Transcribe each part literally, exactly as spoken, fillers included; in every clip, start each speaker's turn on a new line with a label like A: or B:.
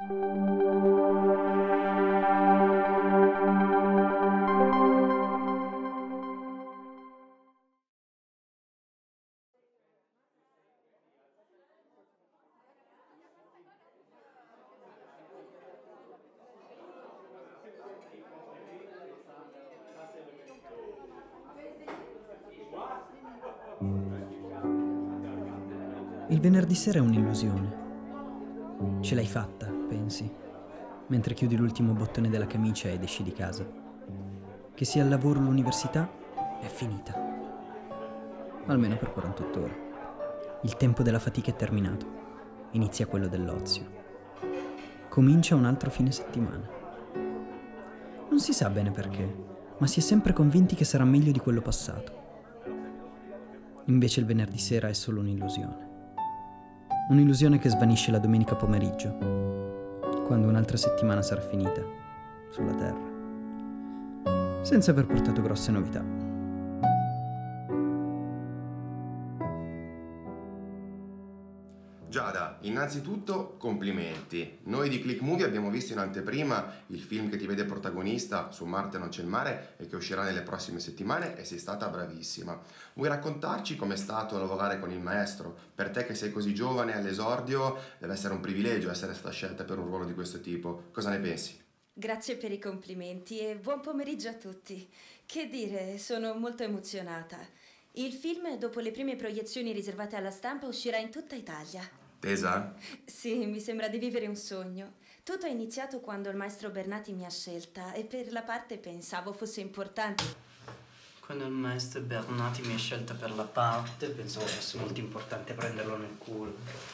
A: Il venerdì sera è un'illusione. Ce l'hai fatta, pensi, mentre chiudi l'ultimo bottone della camicia ed esci di casa. Che sia il lavoro o l'università, è finita. Almeno per quarantotto ore. Il tempo della fatica è terminato. Inizia quello dell'ozio. Comincia un altro fine settimana. Non si sa bene perché, ma si è sempre convinti che sarà meglio di quello passato. Invece il venerdì sera è solo un'illusione. Un'illusione che svanisce la domenica pomeriggio, quando un'altra settimana sarà finita sulla Terra, senza aver portato grosse novità.
B: Giada, innanzitutto complimenti. Noi di Click Movie abbiamo visto in anteprima il film che ti vede protagonista Su Marte non c'è il mare e che uscirà nelle prossime settimane e sei stata bravissima. Vuoi raccontarci com'è stato lavorare con il maestro? Per te che sei così giovane all'esordio deve essere un privilegio essere stata scelta per un ruolo di questo tipo. Cosa ne pensi?
C: Grazie per i complimenti e buon pomeriggio a tutti. Che dire, sono molto emozionata. Il film, dopo le prime proiezioni riservate alla stampa, uscirà in tutta Italia.
B: Tesa?
C: Sì, mi sembra di vivere un sogno. Tutto è iniziato quando il maestro Bernati mi ha scelta e per la parte pensavo fosse importante.
D: Quando il maestro Bernati mi ha scelta per la parte, pensavo fosse molto importante prenderlo nel culo.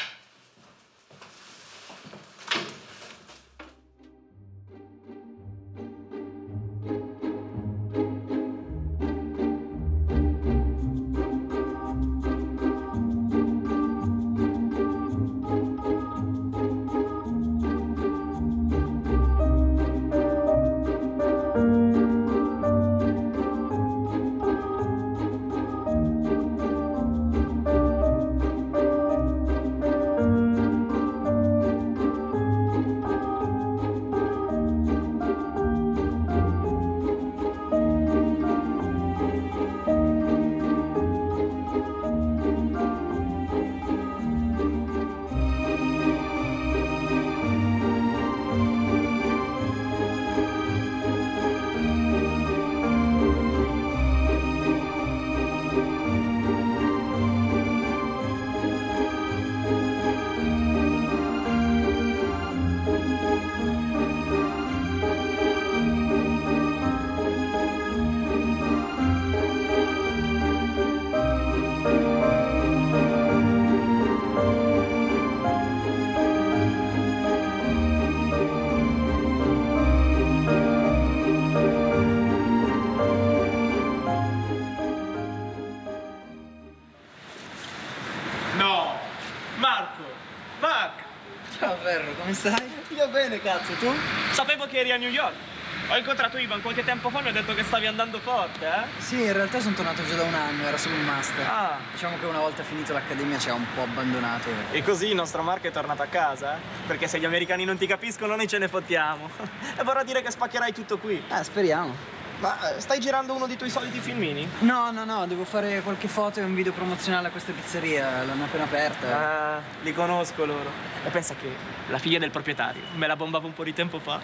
D: Come stai?
E: Io bene, cazzo, tu?
F: Sapevo che eri a New York. Ho incontrato Ivan qualche tempo fa e mi ha detto che stavi andando forte, eh?
E: Sì, in realtà sono tornato già da un anno, era solo un master.
F: Ah.
E: Diciamo che una volta finito l'accademia ci ha un po' abbandonato.
F: E così il nostro Marco è tornato a casa, eh? Perché se gli americani non ti capiscono noi ce ne fottiamo. E vorrà dire che spaccherai tutto qui.
E: Eh, speriamo.
F: Ma stai girando uno dei tuoi soliti filmini?
E: No, no, no, devo fare qualche foto e un video promozionale a questa pizzeria, l'hanno appena aperta.
F: Ah, li conosco loro. E pensa che la figlia del proprietario me la bombava un po' di tempo fa.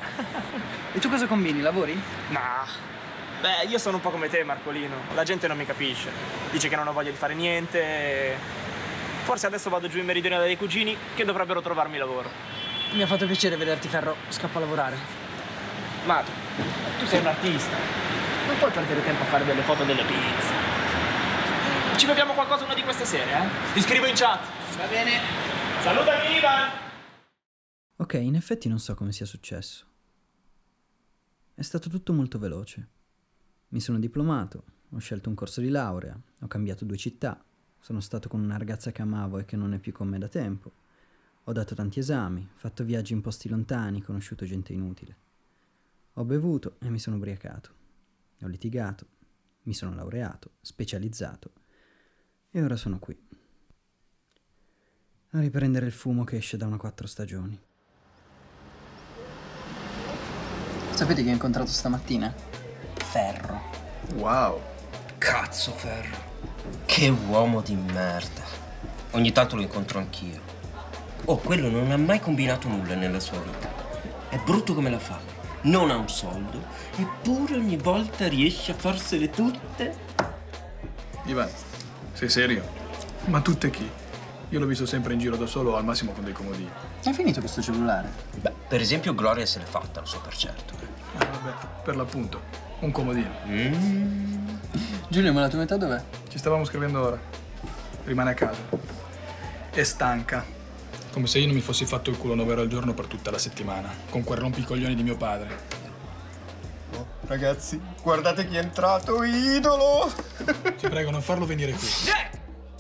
E: E tu cosa combini, lavori?
F: No. Beh, io sono un po' come te, Marcolino. La gente non mi capisce. Dice che non ho voglia di fare niente. Forse adesso vado giù in meridione dai cugini che dovrebbero trovarmi lavoro.
E: Mi ha fatto piacere vederti, Ferro. Scappo a lavorare.
F: Ma tu sei un artista. Non puoi perdere tempo a fare delle foto delle pizze. Ci beviamo qualcosa una di queste sere, eh? Ti scrivo in chat.
E: Va bene.
F: Salutami, Ivan!
A: Ok, in effetti non so come sia successo. È stato tutto molto veloce. Mi sono diplomato, ho scelto un corso di laurea, ho cambiato due città, sono stato con una ragazza che amavo e che non è più con me da tempo. Ho dato tanti esami, fatto viaggi in posti lontani, conosciuto gente inutile. Ho bevuto e mi sono ubriacato. Ho litigato, mi sono laureato, specializzato e ora sono qui a riprendere il fumo che esce da una quattro stagioni.
E: Sapete chi ho incontrato stamattina? Ferro.
G: Wow.
H: Cazzo, Ferro. Che uomo di merda. Ogni tanto lo incontro anch'io. Oh, quello non ha mai combinato nulla nella sua vita. È brutto come la fa. Non ha un soldo, eppure ogni volta riesce a farsele tutte.
G: Ivan, sei serio? Ma tutte chi? Io l'ho visto sempre in giro da solo, al massimo con dei comodini.
E: Hai finito questo cellulare?
H: Beh, per esempio Gloria se l'è fatta, lo so per certo.
G: Ah, vabbè, per l'appunto, un comodino.
H: Mm.
E: Giulio, ma la tua metà dov'è?
G: Ci stavamo scrivendo ora. Rimane a casa. È stanca. Come se io non mi fossi fatto il culo nove ore al giorno per tutta la settimana, con quel rompicoglioni di mio padre.
B: Oh, ragazzi, guardate chi è entrato, idolo!
G: Ti prego, non farlo venire qui.
H: Jack!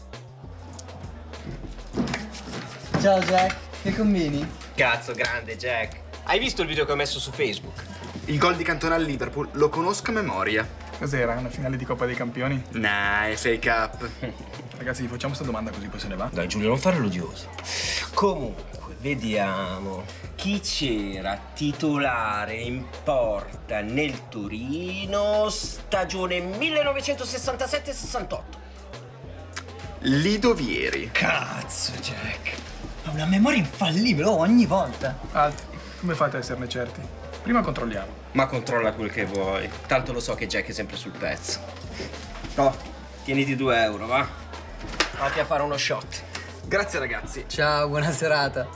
E: Ciao Jack, che combini?
H: Cazzo, grande Jack. Hai visto il video che ho messo su Facebook?
I: Il gol di Cantona al Liverpool lo conosco a memoria.
G: Cos'era? Una finale di Coppa dei Campioni?
I: Nah, è fake up.
G: Ragazzi, gli facciamo sta domanda così poi se ne va?
H: Dai Giulio, non fare l'odioso. Comunque, vediamo. Chi c'era titolare in porta nel Torino stagione millenovecentosessantasette sessantotto?
I: Lido Vieri.
E: Cazzo, Jack. Ha una memoria infallibile, oh, ogni volta.
G: Alt, come fate a esserne certi? Prima controlliamo.
H: Ma controlla quel che vuoi. Tanto lo so che Jack è sempre sul pezzo. Oh, tieniti due euro, va? Vatti a fare uno shot.
I: Grazie ragazzi.
E: Ciao, buona serata.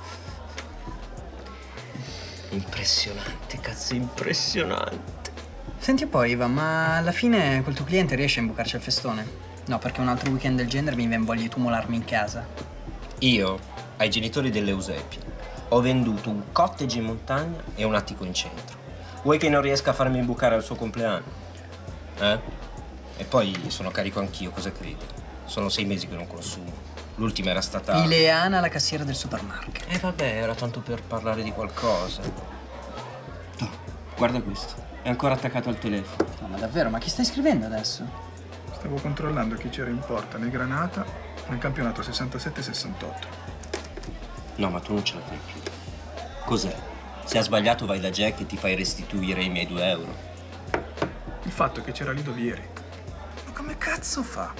H: Impressionante, cazzo, impressionante.
E: Senti poi, Ivan, ma alla fine quel tuo cliente riesce a imbucarci al festone? No, perché un altro weekend del genere mi viene voglia di tumolarmi in casa.
H: Io, ai genitori dell'Eusebio, ho venduto un cottage in montagna e un attico in centro. Vuoi che non riesca a farmi imbucare al suo compleanno? Eh? E poi sono carico anch'io, cosa credi? Sono sei mesi che non consumo. L'ultima era stata...
E: Ileana, la cassiera del supermarket.
H: E eh, vabbè, era tanto per parlare di qualcosa. Oh, guarda questo, è ancora attaccato al telefono.
E: No, ma davvero, ma chi stai scrivendo adesso?
G: Stavo controllando chi c'era in porta nel Granata nel campionato sessantasette sessantotto.
H: No, ma tu non ce la fai più. Cos'è? Se ha sbagliato vai da Jack e ti fai restituire i miei due euro.
G: Il fatto è che c'era Lido Vieri. Ma come cazzo fa?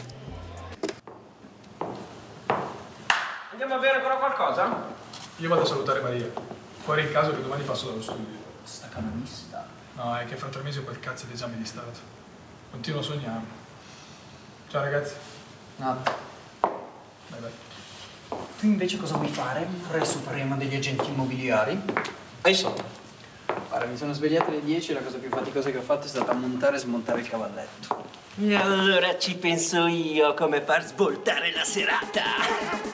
F: Andiamo a bere ancora qualcosa?
G: Io vado a salutare Maria. Fuori il caso che domani passo dallo studio.
E: Sta canonista.
G: No, è che fra tre mesi ho quel cazzo di esame di Stato. Continuo a sognarlo. Ciao ragazzi.
E: No.
G: Bye bye.
E: Tu invece cosa vuoi fare? Re supremo degli agenti immobiliari?
H: Hai soldi?
E: Guarda, mi sono svegliato alle dieci e la cosa più faticosa che ho fatto è stata montare e smontare il cavalletto.
H: E allora ci penso io come far svoltare la serata.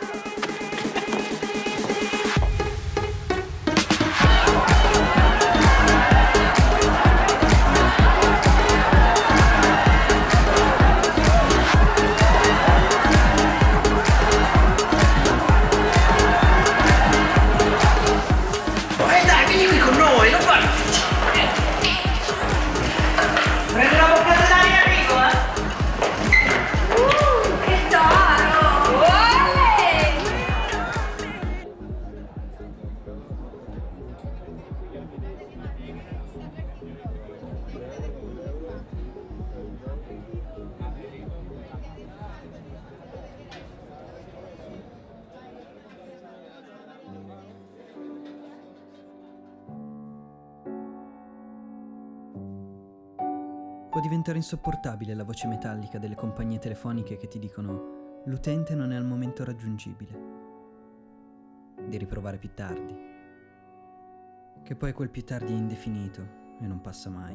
A: Può diventare insopportabile la voce metallica delle compagnie telefoniche che ti dicono l'utente non è al momento raggiungibile. Di riprovare più tardi. Che poi quel più tardi è indefinito e non passa mai.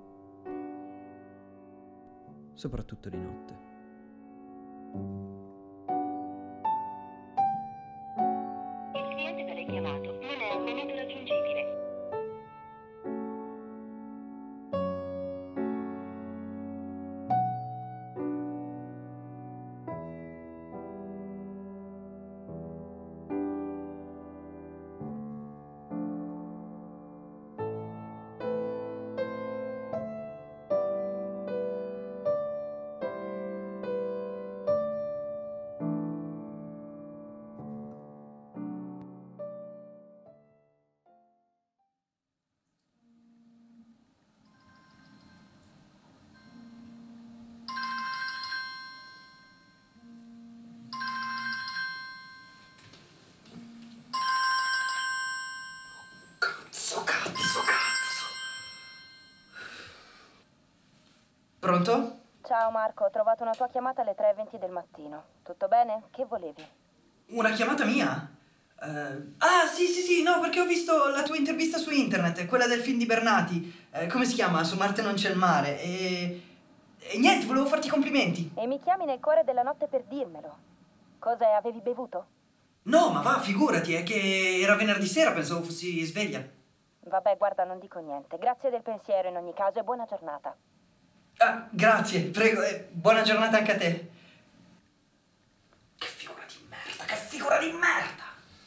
A: Soprattutto di notte.
J: Il cliente da lei chiamato non è al momento raggiungibile.
E: Pronto?
C: Ciao Marco, ho trovato una tua chiamata alle tre e venti del mattino. Tutto bene? Che volevi?
E: Una chiamata mia? Uh, ah, sì, sì, sì, no, perché ho visto la tua intervista su internet, quella del film di Bernati. Uh, come si chiama? Su Marte non c'è il mare. E... e niente, volevo farti i complimenti.
C: E mi chiami nel cuore della notte per dirmelo. Cosa avevi bevuto?
E: No, ma va, figurati, è che era venerdì sera, pensavo fossi sveglia.
C: Vabbè, guarda, non dico niente. Grazie del pensiero in ogni caso e buona giornata.
E: Ah, grazie, prego, e buona giornata anche a te. Che figura di merda, che figura di merda!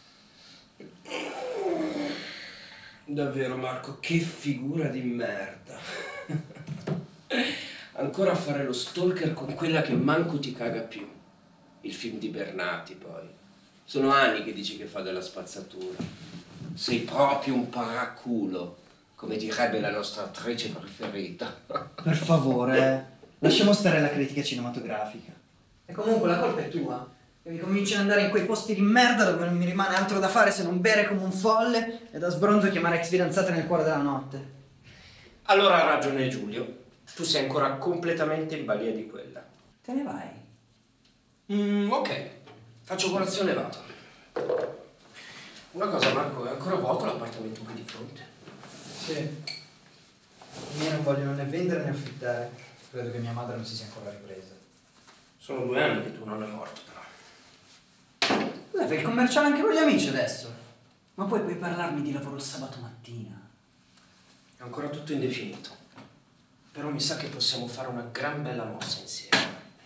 H: Davvero, Marco, che figura di merda. Ancora a fare lo stalker con quella che manco ti caga più. Il film di Bernati, poi. Sono anni che dici che fa della spazzatura. Sei proprio un paraculo, come direbbe la nostra attrice preferita.
E: Per favore, lasciamo stare la critica cinematografica. E comunque la colpa è tua. E mi cominci ad andare in quei posti di merda dove non mi rimane altro da fare se non bere come un folle e da sbronzo chiamare ex fidanzate nel cuore della notte.
H: Allora ha ragione Giulio. Tu sei ancora completamente in balia di quella.
E: Te ne vai?
H: Mm, ok. Faccio colazione e vado. Una cosa, Marco, è ancora vuoto l'appartamento qui di fronte?
E: Sì. I miei non vogliono né vendere né affittare. Credo che mia madre non si sia ancora ripresa.
H: Sono due anni che tuo nonno è morto, però.
E: Beh, fai il commerciale anche con gli amici adesso. Ma poi puoi parlarmi di lavoro il sabato mattina.
H: È ancora tutto indefinito. Però mi sa che possiamo fare una gran bella mossa insieme.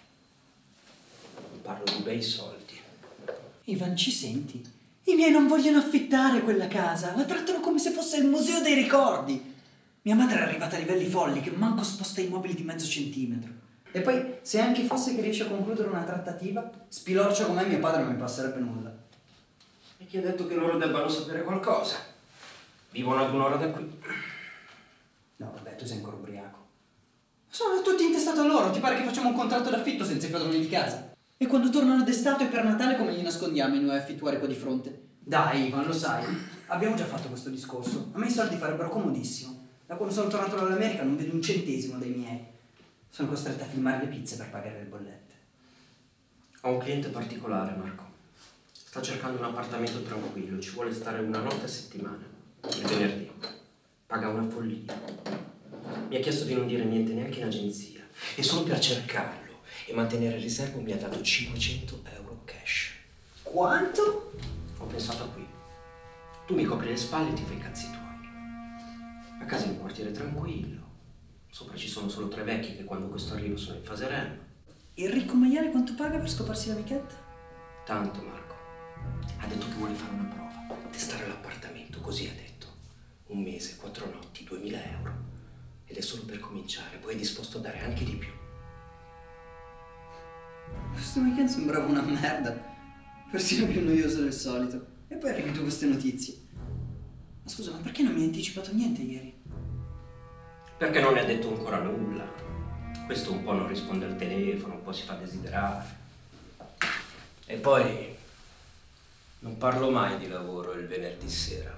H: Parlo di bei soldi.
E: Ivan, ci senti? I miei non vogliono affittare quella casa. La trattano come se fosse il museo dei ricordi. Mia madre è arrivata a livelli folli che manco sposta i mobili di mezzo centimetro. E poi, se anche fosse che riesce a concludere una trattativa, spilorcio come mio padre non mi passerebbe nulla.
H: E chi ha detto che loro debbano sapere qualcosa? Vivono ad un'ora da qui.
E: No, vabbè, tu sei ancora ubriaco. Sono tutti intestati a loro. Ti pare che facciamo un contratto d'affitto senza i padroni di casa? E quando tornano d'estate e per Natale come li nascondiamo i nuovi affittuari qua di fronte? Dai, Ivan, lo sai. Abbiamo già fatto questo discorso. A me i soldi farebbero comodissimo. Da quando sono tornato dall'America non vedo un centesimo dei miei. Sono costretta a filmare le pizze per pagare le bollette.
H: Ho un cliente particolare, Marco. Sta cercando un appartamento tranquillo. Ci vuole stare una notte a settimana. Il venerdì. Paga una follia. Mi ha chiesto di non dire niente neanche in agenzia. E solo per cercarlo e mantenere riservo mi ha dato cinquecento euro cash.
E: Quanto?
H: Ho pensato a qui. Tu mi copri le spalle e ti fai i cazzi tuoi. A casa in un quartiere tranquillo. Sopra ci sono solo tre vecchi che quando questo arriva sono in fase REM.
E: Il ricco maiale quanto paga per scoparsi l'amichetta?
H: Tanto, Marco. Ha detto che vuole fare una prova. Testare l'appartamento, così ha detto. Un mese, quattro notti, duemila euro. Ed è solo per cominciare, poi è disposto a dare anche di più.
E: Questo weekend sembrava una merda. Persino più noioso del solito. E poi arrivi tu con queste notizie. Ma scusa, ma perché non mi hai anticipato niente ieri?
H: Perché non ne ha detto ancora nulla. Questo un po' non risponde al telefono, un po' si fa desiderare. E poi non parlo mai di lavoro il venerdì sera.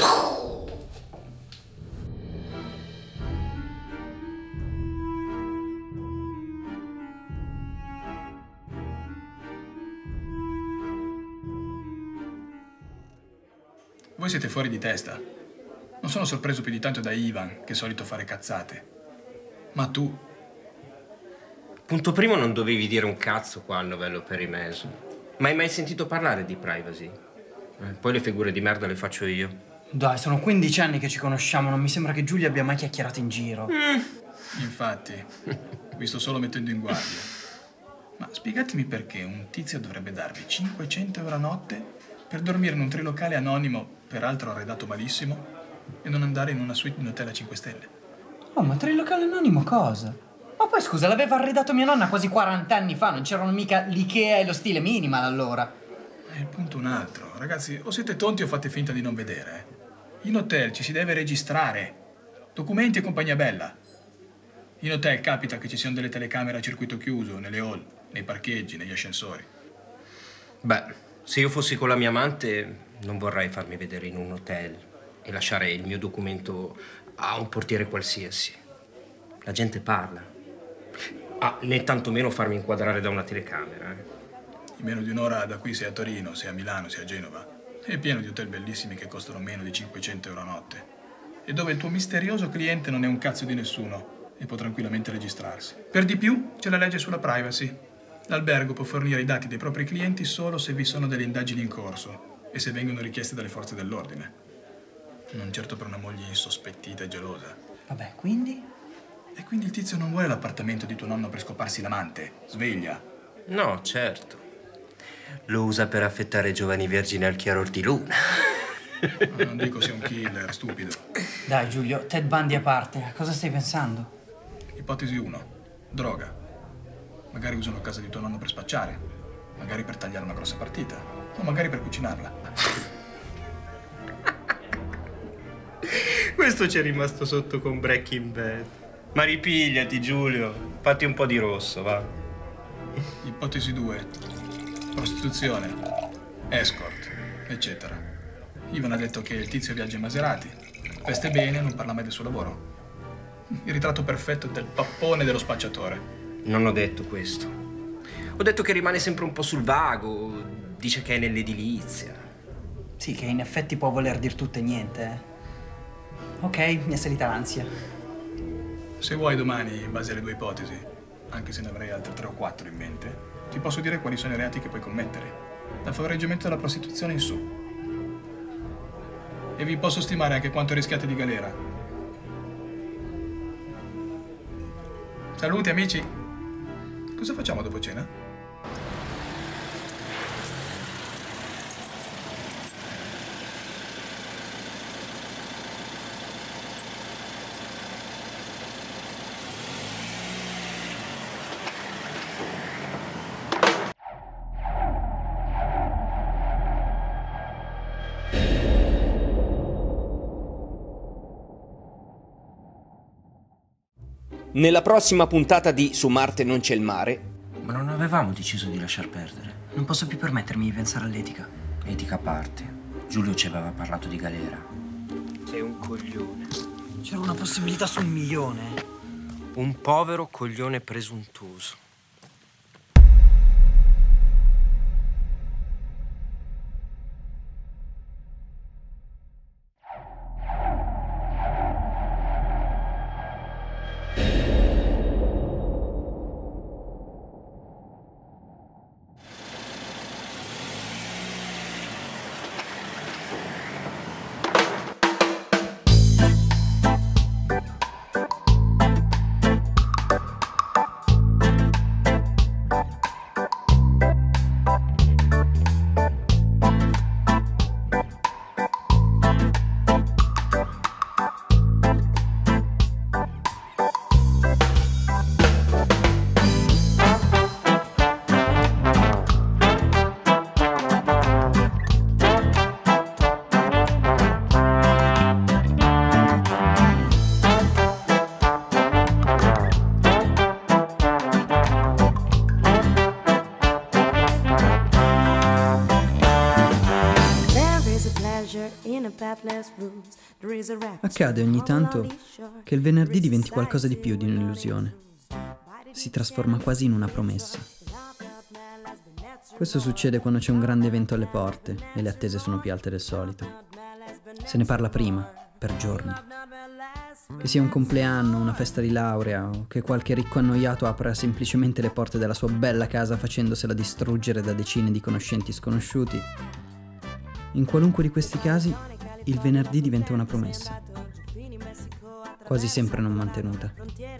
G: Voi siete fuori di testa. Non sono sorpreso più di tanto da Ivan, che è solito fare cazzate. Ma tu?
H: Punto primo, non dovevi dire un cazzo qua al novello Perimeso. Ma hai mai sentito parlare di privacy? Eh, poi le figure di merda le faccio io.
E: Dai, sono quindici anni che ci conosciamo, non mi sembra che Giulia abbia mai chiacchierato in giro.
G: Mm. Infatti, vi sto solo mettendo in guardia. Ma spiegatemi perché un tizio dovrebbe darvi cinquecento euro a notte per dormire in un trilocale anonimo, peraltro arredato malissimo, e non andare in una suite in hotel a cinque stelle.
E: Oh, ma trilocale anonimo cosa? Ma poi scusa, l'aveva arredato mia nonna quasi quaranta anni fa, non c'erano mica l'Ikea e lo stile minimal allora.
G: E il punto è un altro. Ragazzi, o siete tonti o fate finta di non vedere. In hotel ci si deve registrare. Documenti e compagnia bella. In hotel capita che ci siano delle telecamere a circuito chiuso, nelle hall, nei parcheggi, negli ascensori.
H: Beh, se io fossi con la mia amante non vorrei farmi vedere in un hotel e lasciare il mio documento a un portiere qualsiasi. La gente parla. Ah, né tantomeno farmi inquadrare da una telecamera. Eh.
G: In meno di un'ora da qui sei a Torino, sei a Milano, sei a Genova. È pieno di hotel bellissimi che costano meno di cinquecento euro a notte. E dove il tuo misterioso cliente non è un cazzo di nessuno e può tranquillamente registrarsi. Per di più, c'è la legge sulla privacy. L'albergo può fornire i dati dei propri clienti solo se vi sono delle indagini in corso e se vengono richieste dalle forze dell'ordine. Non certo per una moglie insospettita e gelosa.
E: Vabbè, quindi?
G: E quindi il tizio non vuole l'appartamento di tuo nonno per scoparsi l'amante. Sveglia.
H: No, certo. Lo usa per affettare giovani vergini al chiaror di luna.
G: Ma non dico sia un killer, stupido.
E: Dai, Giulio, Ted Bundy a parte, a cosa stai pensando?
G: Ipotesi uno. Droga. Magari usano casa di tuo nonno per spacciare. Magari per tagliare una grossa partita. O magari per cucinarla.
H: Questo ci è rimasto sotto con Breaking Bad. Ma ripigliati, Giulio. Fatti un po' di rosso, va.
G: Ipotesi due. Prostituzione. Escort. Eccetera. Ivan ha detto che il tizio viaggia in Maserati. Veste bene e non parla mai del suo lavoro. Il ritratto perfetto del pappone dello spacciatore.
H: Non ho detto questo. Ho detto che rimane sempre un po' sul vago. Dice che è nell'edilizia.
E: Sì, che in effetti può voler dir tutto e niente, eh. Ok, mi è salita l'ansia.
G: Se vuoi domani, in base alle due ipotesi, anche se ne avrei altre tre o quattro in mente, ti posso dire quali sono i reati che puoi commettere. Dal favoreggiamento della prostituzione in su. E vi posso stimare anche quanto rischiate di galera. Saluti, amici. Cosa facciamo dopo cena?
K: Nella prossima puntata di Su Marte non c'è il mare.
H: Ma non avevamo deciso di lasciar perdere.
A: Non posso più permettermi di pensare all'etica.
H: Etica a parte. Giulio ci aveva parlato di galera. Sei un coglione.
A: C'era una possibilità su un milione.
H: Un povero coglione presuntuoso.
A: Accade ogni tanto che il venerdì diventi qualcosa di più di un'illusione. Si trasforma quasi in una promessa. Questo succede quando c'è un grande evento alle porte e le attese sono più alte del solito. Se ne parla prima, per giorni. Che sia un compleanno, una festa di laurea o che qualche ricco annoiato apra semplicemente le porte della sua bella casa facendosela distruggere da decine di conoscenti sconosciuti. In qualunque di questi casi, il venerdì diventa una promessa, quasi sempre non mantenuta.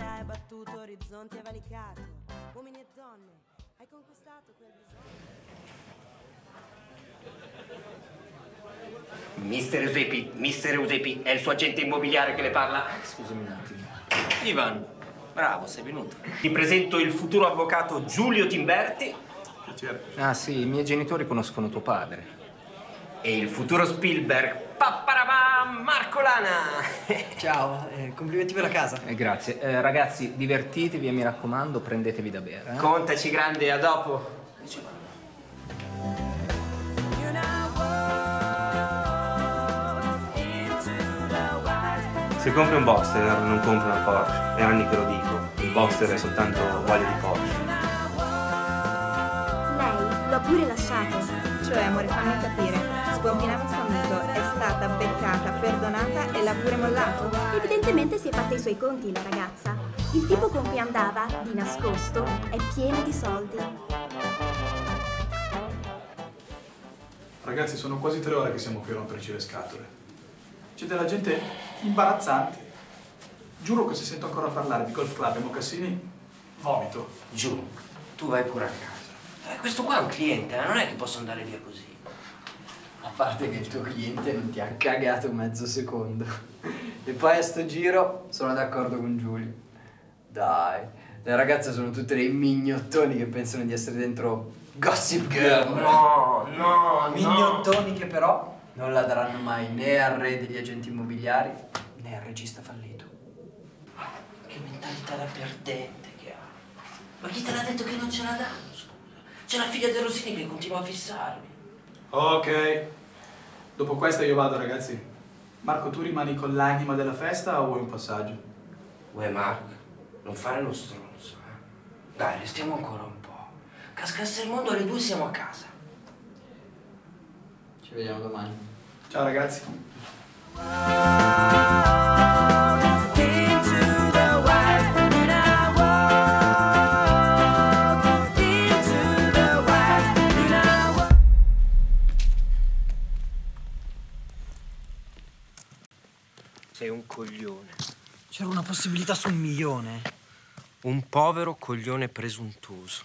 H: Mister Eusepi, Mister Eusepi, è il suo agente immobiliare che le parla?
D: Scusami un attimo.
H: Ivan, bravo, sei venuto. Ti presento il futuro avvocato Giulio Timberti.
D: Ah sì, i miei genitori conoscono tuo padre.
H: E il futuro Spielberg, Papparabam, Marco Lana.
E: Ciao, eh, complimenti per la casa.
D: Eh, grazie. Eh, ragazzi, divertitevi e mi raccomando, prendetevi da bere. Eh?
H: Contaci grande, a dopo. Se compri un Boxster, non compri una Porsche. È anni che lo dico.
L: boxer è soltanto voglia di Porsche.
M: Lei l'ho pure lasciato.
N: Cioè, amore, fammi capire. Sbambinava sto amico, è stata beccata, perdonata e l'ha pure mollato?
M: Evidentemente si è fatta i suoi conti la ragazza. Il tipo con cui andava, di nascosto, è pieno di soldi.
G: Ragazzi, sono quasi tre ore che siamo qui a romperci le scatole. C'è della gente imbarazzante. Giuro che se sento ancora parlare di golf club e mocassini, vomito.
H: Giù, tu vai pure a casa. Eh, questo qua è un cliente, eh? Non è che posso andare via così.
E: A parte che il tuo cliente non ti ha cagato mezzo secondo. E poi a sto giro sono d'accordo con Giulio. Dai, le ragazze sono tutte dei mignottoni che pensano di essere dentro Gossip Girl.
H: No, no,
E: Mignottoni
H: no.
E: che però non la daranno mai né al re degli agenti immobiliari né al regista fallito.
H: Che mentalità da perdente che ha. Ma chi te l'ha detto che non ce la danno, scusa? C'è la figlia di Rosini che continua a fissarmi.
G: Ok. Dopo questa io vado, ragazzi. Marco, tu rimani con l'anima della festa o vuoi un passaggio?
H: Uè, Marco, non fare lo stronzo, eh? Dai, restiamo ancora un po'. Cascasse il mondo, alle due siamo a casa.
E: Ci vediamo domani.
G: Ciao, ragazzi.
H: Sei un coglione.
A: C'era una possibilità su un milione.
H: Un povero coglione presuntuoso.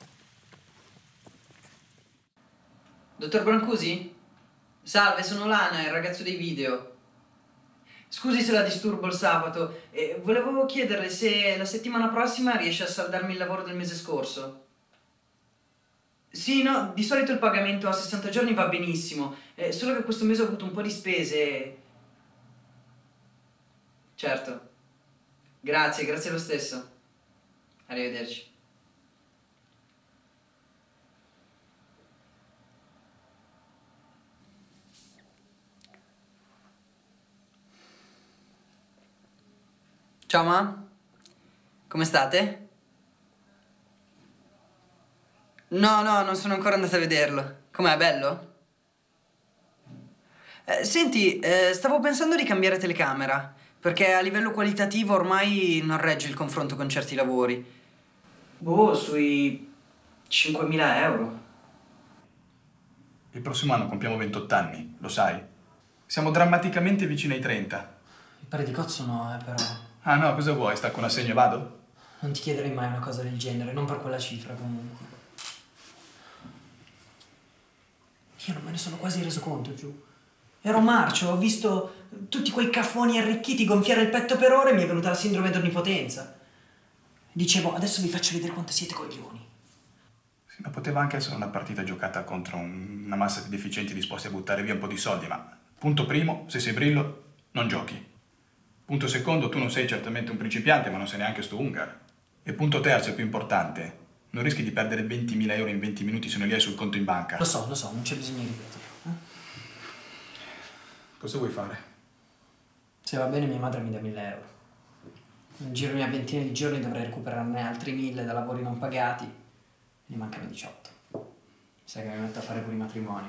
E: Dottor Brancusi? Salve, sono Lana, il ragazzo dei video. Scusi se la disturbo il sabato. Eh, volevo chiederle se la settimana prossima riesce a saldarmi il lavoro del mese scorso. Sì, no, di solito il pagamento a sessanta giorni va benissimo. Eh, solo che questo mese ho avuto un po' di spese. Certo. Grazie, grazie lo stesso. Arrivederci. Ciao, ma? Come state? No, no, non sono ancora andata a vederlo. Com'è, bello? Eh, senti, eh, stavo pensando di cambiare telecamera, perché a livello qualitativo ormai non regge il confronto con certi lavori. Boh, sui cinquemila euro.
G: Il prossimo anno compiamo ventotto anni, lo sai? Siamo drammaticamente vicini ai trenta.
E: Il pari di cozzo no, eh, però.
G: Ah no, cosa vuoi? Stacco un assegno e vado?
E: Non ti chiederei mai una cosa del genere, non per quella cifra comunque. Io non me ne sono quasi reso conto, giù. Ero marcio, ho visto tutti quei caffoni arricchiti gonfiare il petto per ore e mi è venuta la sindrome d'onnipotenza. Dicevo, adesso vi faccio vedere quanto siete coglioni.
G: Sì, ma poteva anche essere una partita giocata contro un- una massa di deficienti disposti a buttare via un po' di soldi, ma punto primo, se sei brillo, non giochi. Punto secondo, tu non sei certamente un principiante, ma non sei neanche sto Ungar. E punto terzo, e più importante, non rischi di perdere ventimila euro in venti minuti se non li hai sul conto in banca.
E: Lo so, lo so, non c'è bisogno di ripeterlo. Eh?
G: Cosa vuoi fare?
E: Se va bene mia madre mi dà mille euro. In giro una ventina di giorni dovrei recuperarne altri mille da lavori non pagati. Ne mancano diciotto. Sai che mi metto a fare pure i matrimoni.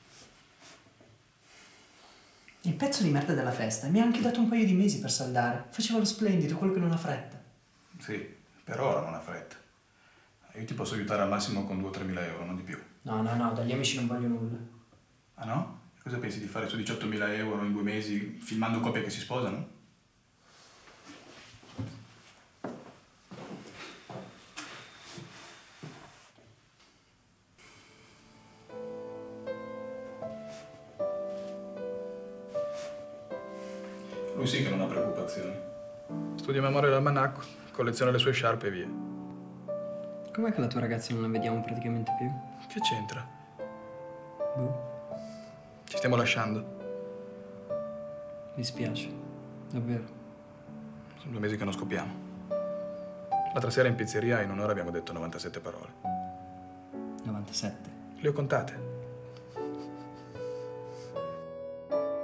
E: Il pezzo di merda della festa mi ha anche dato un paio di mesi per saldare. Faceva lo splendido, quello che non ha fretta.
G: Sì, per ora non ha fretta. Io ti posso aiutare al massimo con due o tremila euro, non di più.
E: No, no, no, dagli amici non voglio nulla.
G: Ah no? Cosa pensi di fare su diciottomila euro in due mesi filmando coppie che si sposano? Lui sì che non ha preoccupazioni. Studia a memoria l'almanacco, colleziona le sue sciarpe e via.
E: Com'è che la tua ragazza non la vediamo praticamente più?
G: Che c'entra?
E: Boh,
G: Ci stiamo lasciando.
E: mi spiace. Davvero.
G: Sono due mesi che non scoppiamo. L'altra sera in pizzeria in un'ora abbiamo detto novantasette parole.
E: novantasette.
G: Le ho contate.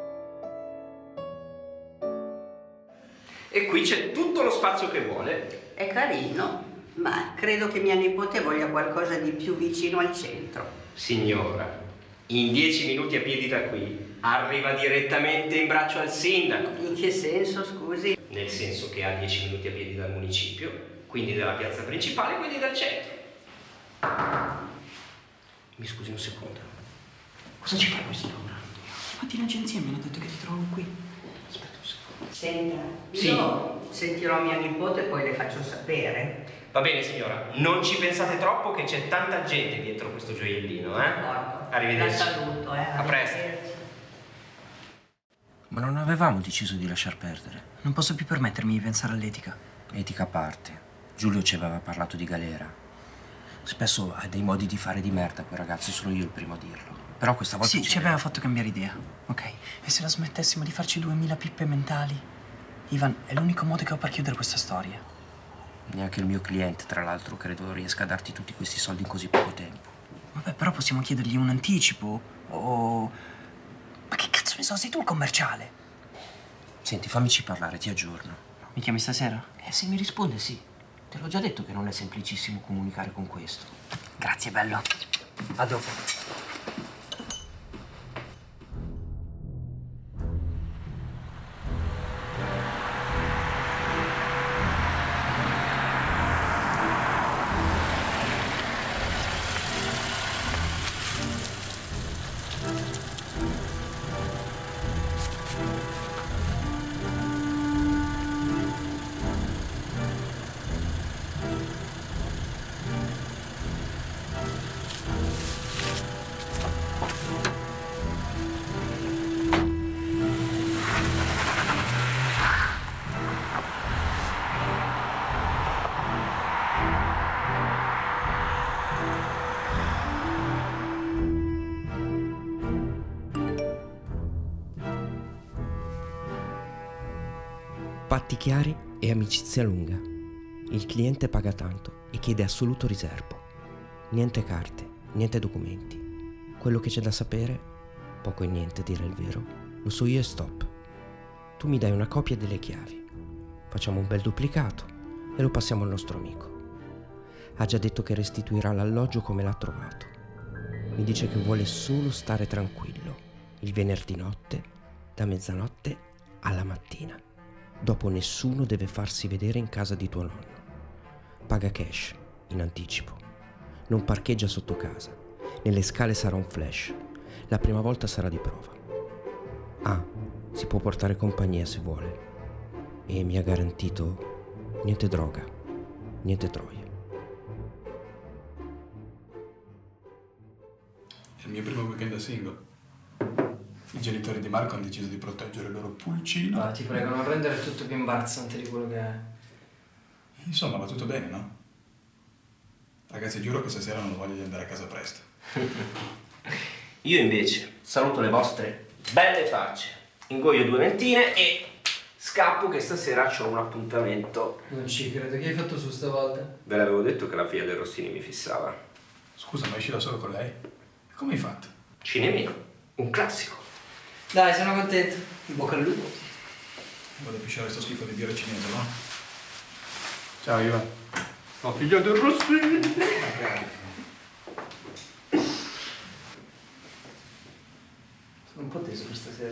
K: E qui c'è tutto lo spazio che vuole.
O: È carino, ma credo che mia nipote voglia qualcosa di più vicino al centro.
H: Signora, in dieci minuti a piedi da qui arriva direttamente in braccio al sindaco.
O: In che senso, scusi?
H: Nel senso che ha dieci minuti a piedi dal municipio, quindi dalla piazza principale, quindi dal centro. Mi scusi un secondo. Cosa ci fai quest'ora?
E: Infatti in agenzia mi hanno detto che ti trovo qui.
H: Aspetta un secondo.
O: Senta,
H: Sì.
O: io sentirò mia nipote e poi le faccio sapere.
H: Va bene signora, non ci pensate troppo che c'è tanta gente dietro questo gioiellino, eh? Arrivederci.
O: La saluto, eh.
H: A presto. Ma non avevamo deciso di lasciar perdere.
E: Non posso più permettermi di pensare all'etica.
H: Etica a parte. Giulio ci aveva parlato di galera. Spesso ha dei modi di fare di merda quel ragazzo, sono io il primo a dirlo. Però questa volta
E: Sì,
H: ci
E: ci aveva fatto cambiare idea. Ok. E se la smettessimo di farci duemila pippe mentali? Ivan, è l'unico modo che ho per chiudere questa storia.
H: Neanche il mio cliente, tra l'altro, credo riesca a darti tutti questi soldi in così poco tempo.
E: Vabbè, però possiamo chiedergli un anticipo o... Ma che cazzo ne so, sei tu il commerciale?
H: Senti, fammici parlare, ti aggiorno.
E: Mi chiami stasera?
H: Eh, se mi risponde sì. Te l'ho già detto che non è semplicissimo comunicare con questo.
E: Grazie, bello.
H: A dopo.
P: Patti chiari e amicizia lunga. Il cliente paga tanto e chiede assoluto riservo. Niente carte, niente documenti. Quello che c'è da sapere, poco e niente a dire il vero, lo so io e stop. Tu mi dai una copia delle chiavi. Facciamo un bel duplicato e lo passiamo al nostro amico. Ha già detto che restituirà l'alloggio come l'ha trovato. Mi dice che vuole solo stare tranquillo, il venerdì notte, da mezzanotte alla mattina. Dopo nessuno deve farsi vedere in casa di tuo nonno. Paga cash, in anticipo. Non parcheggia sotto casa. Nelle scale sarà un flash. La prima volta sarà di prova. Ah, si può portare compagnia se vuole. E mi ha garantito niente droga, niente troie.
G: È il mio primo weekend da single. I genitori di Marco hanno deciso di proteggere il loro pulcino.
D: Ah, ti prego, non rendere tutto più imbarazzante di quello che è.
G: Insomma, va tutto bene, no? Ragazzi, giuro che stasera non ho voglia di andare a casa presto.
H: Io invece saluto le vostre belle facce, ingoio due mentine e scappo che stasera ho un appuntamento.
D: Non ci credo, che hai fatto su stavolta?
H: Ve l'avevo detto che la figlia del Rossini mi fissava.
G: Scusa, ma esci da solo con lei? Come hai fatto?
H: Cinemino, un classico.
D: Dai, sono contento. In bocca al lupo.
G: Vado a pisciare sto schifo di birra cinese, no? Ciao, Ivan.
H: La figlia del Rossini.
D: Sono un po' teso per stasera.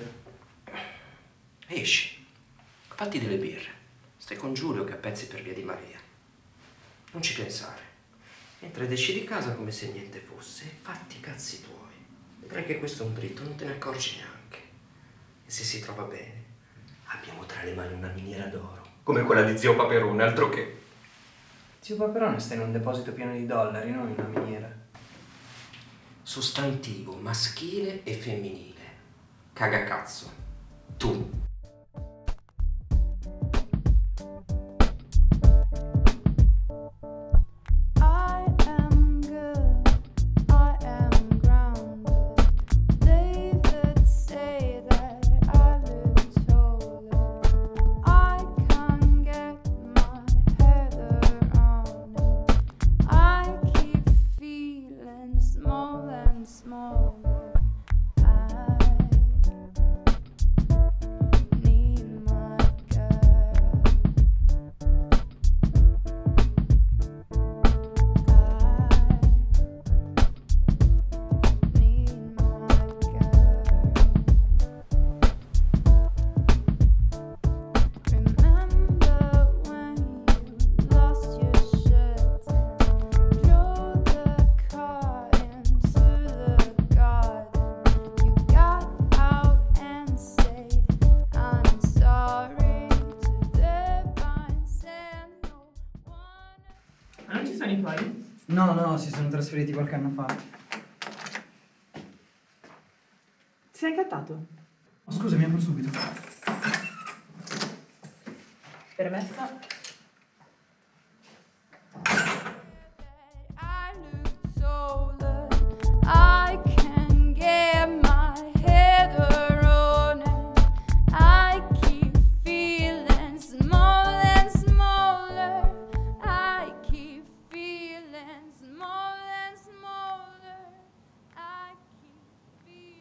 H: Esci, fatti delle birre. Stai con Giulio che a pezzi per via di Maria. Non ci pensare. Entra ed esci di casa come se niente fosse e fatti i cazzi tuoi. Vedrai che questo è un dritto, non te ne accorgi neanche. E se si trova bene, abbiamo tra le mani una miniera d'oro. Come quella di zio Paperone, altro che.
D: Zio Paperone sta in un deposito pieno di dollari, non in una miniera.
H: Sostantivo maschile e femminile. Cagacazzo. Tu.
E: vai? No, no, si sono trasferiti qualche anno fa.
N: Ti sei incantato?
E: Oh, scusa, mi apro subito.
N: Permessa?
Q: I can get my head running. I keep feeling smaller and smaller. I keep feeling smaller and smaller. I keep feeling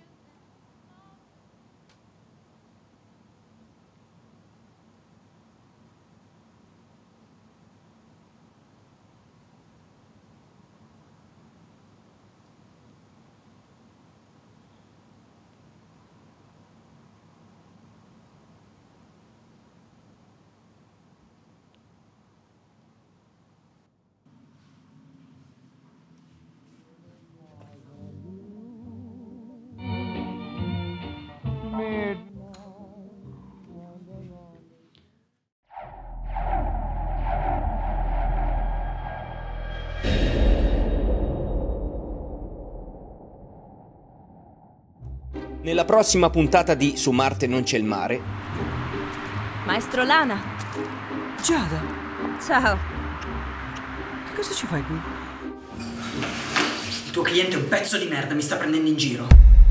K: Nella prossima puntata di Su Marte non c'è il mare.
C: Maestro Lana.
E: Giada.
C: Ciao.
E: Che cosa ci fai qui? Il tuo cliente è un pezzo di merda, mi sta prendendo in giro.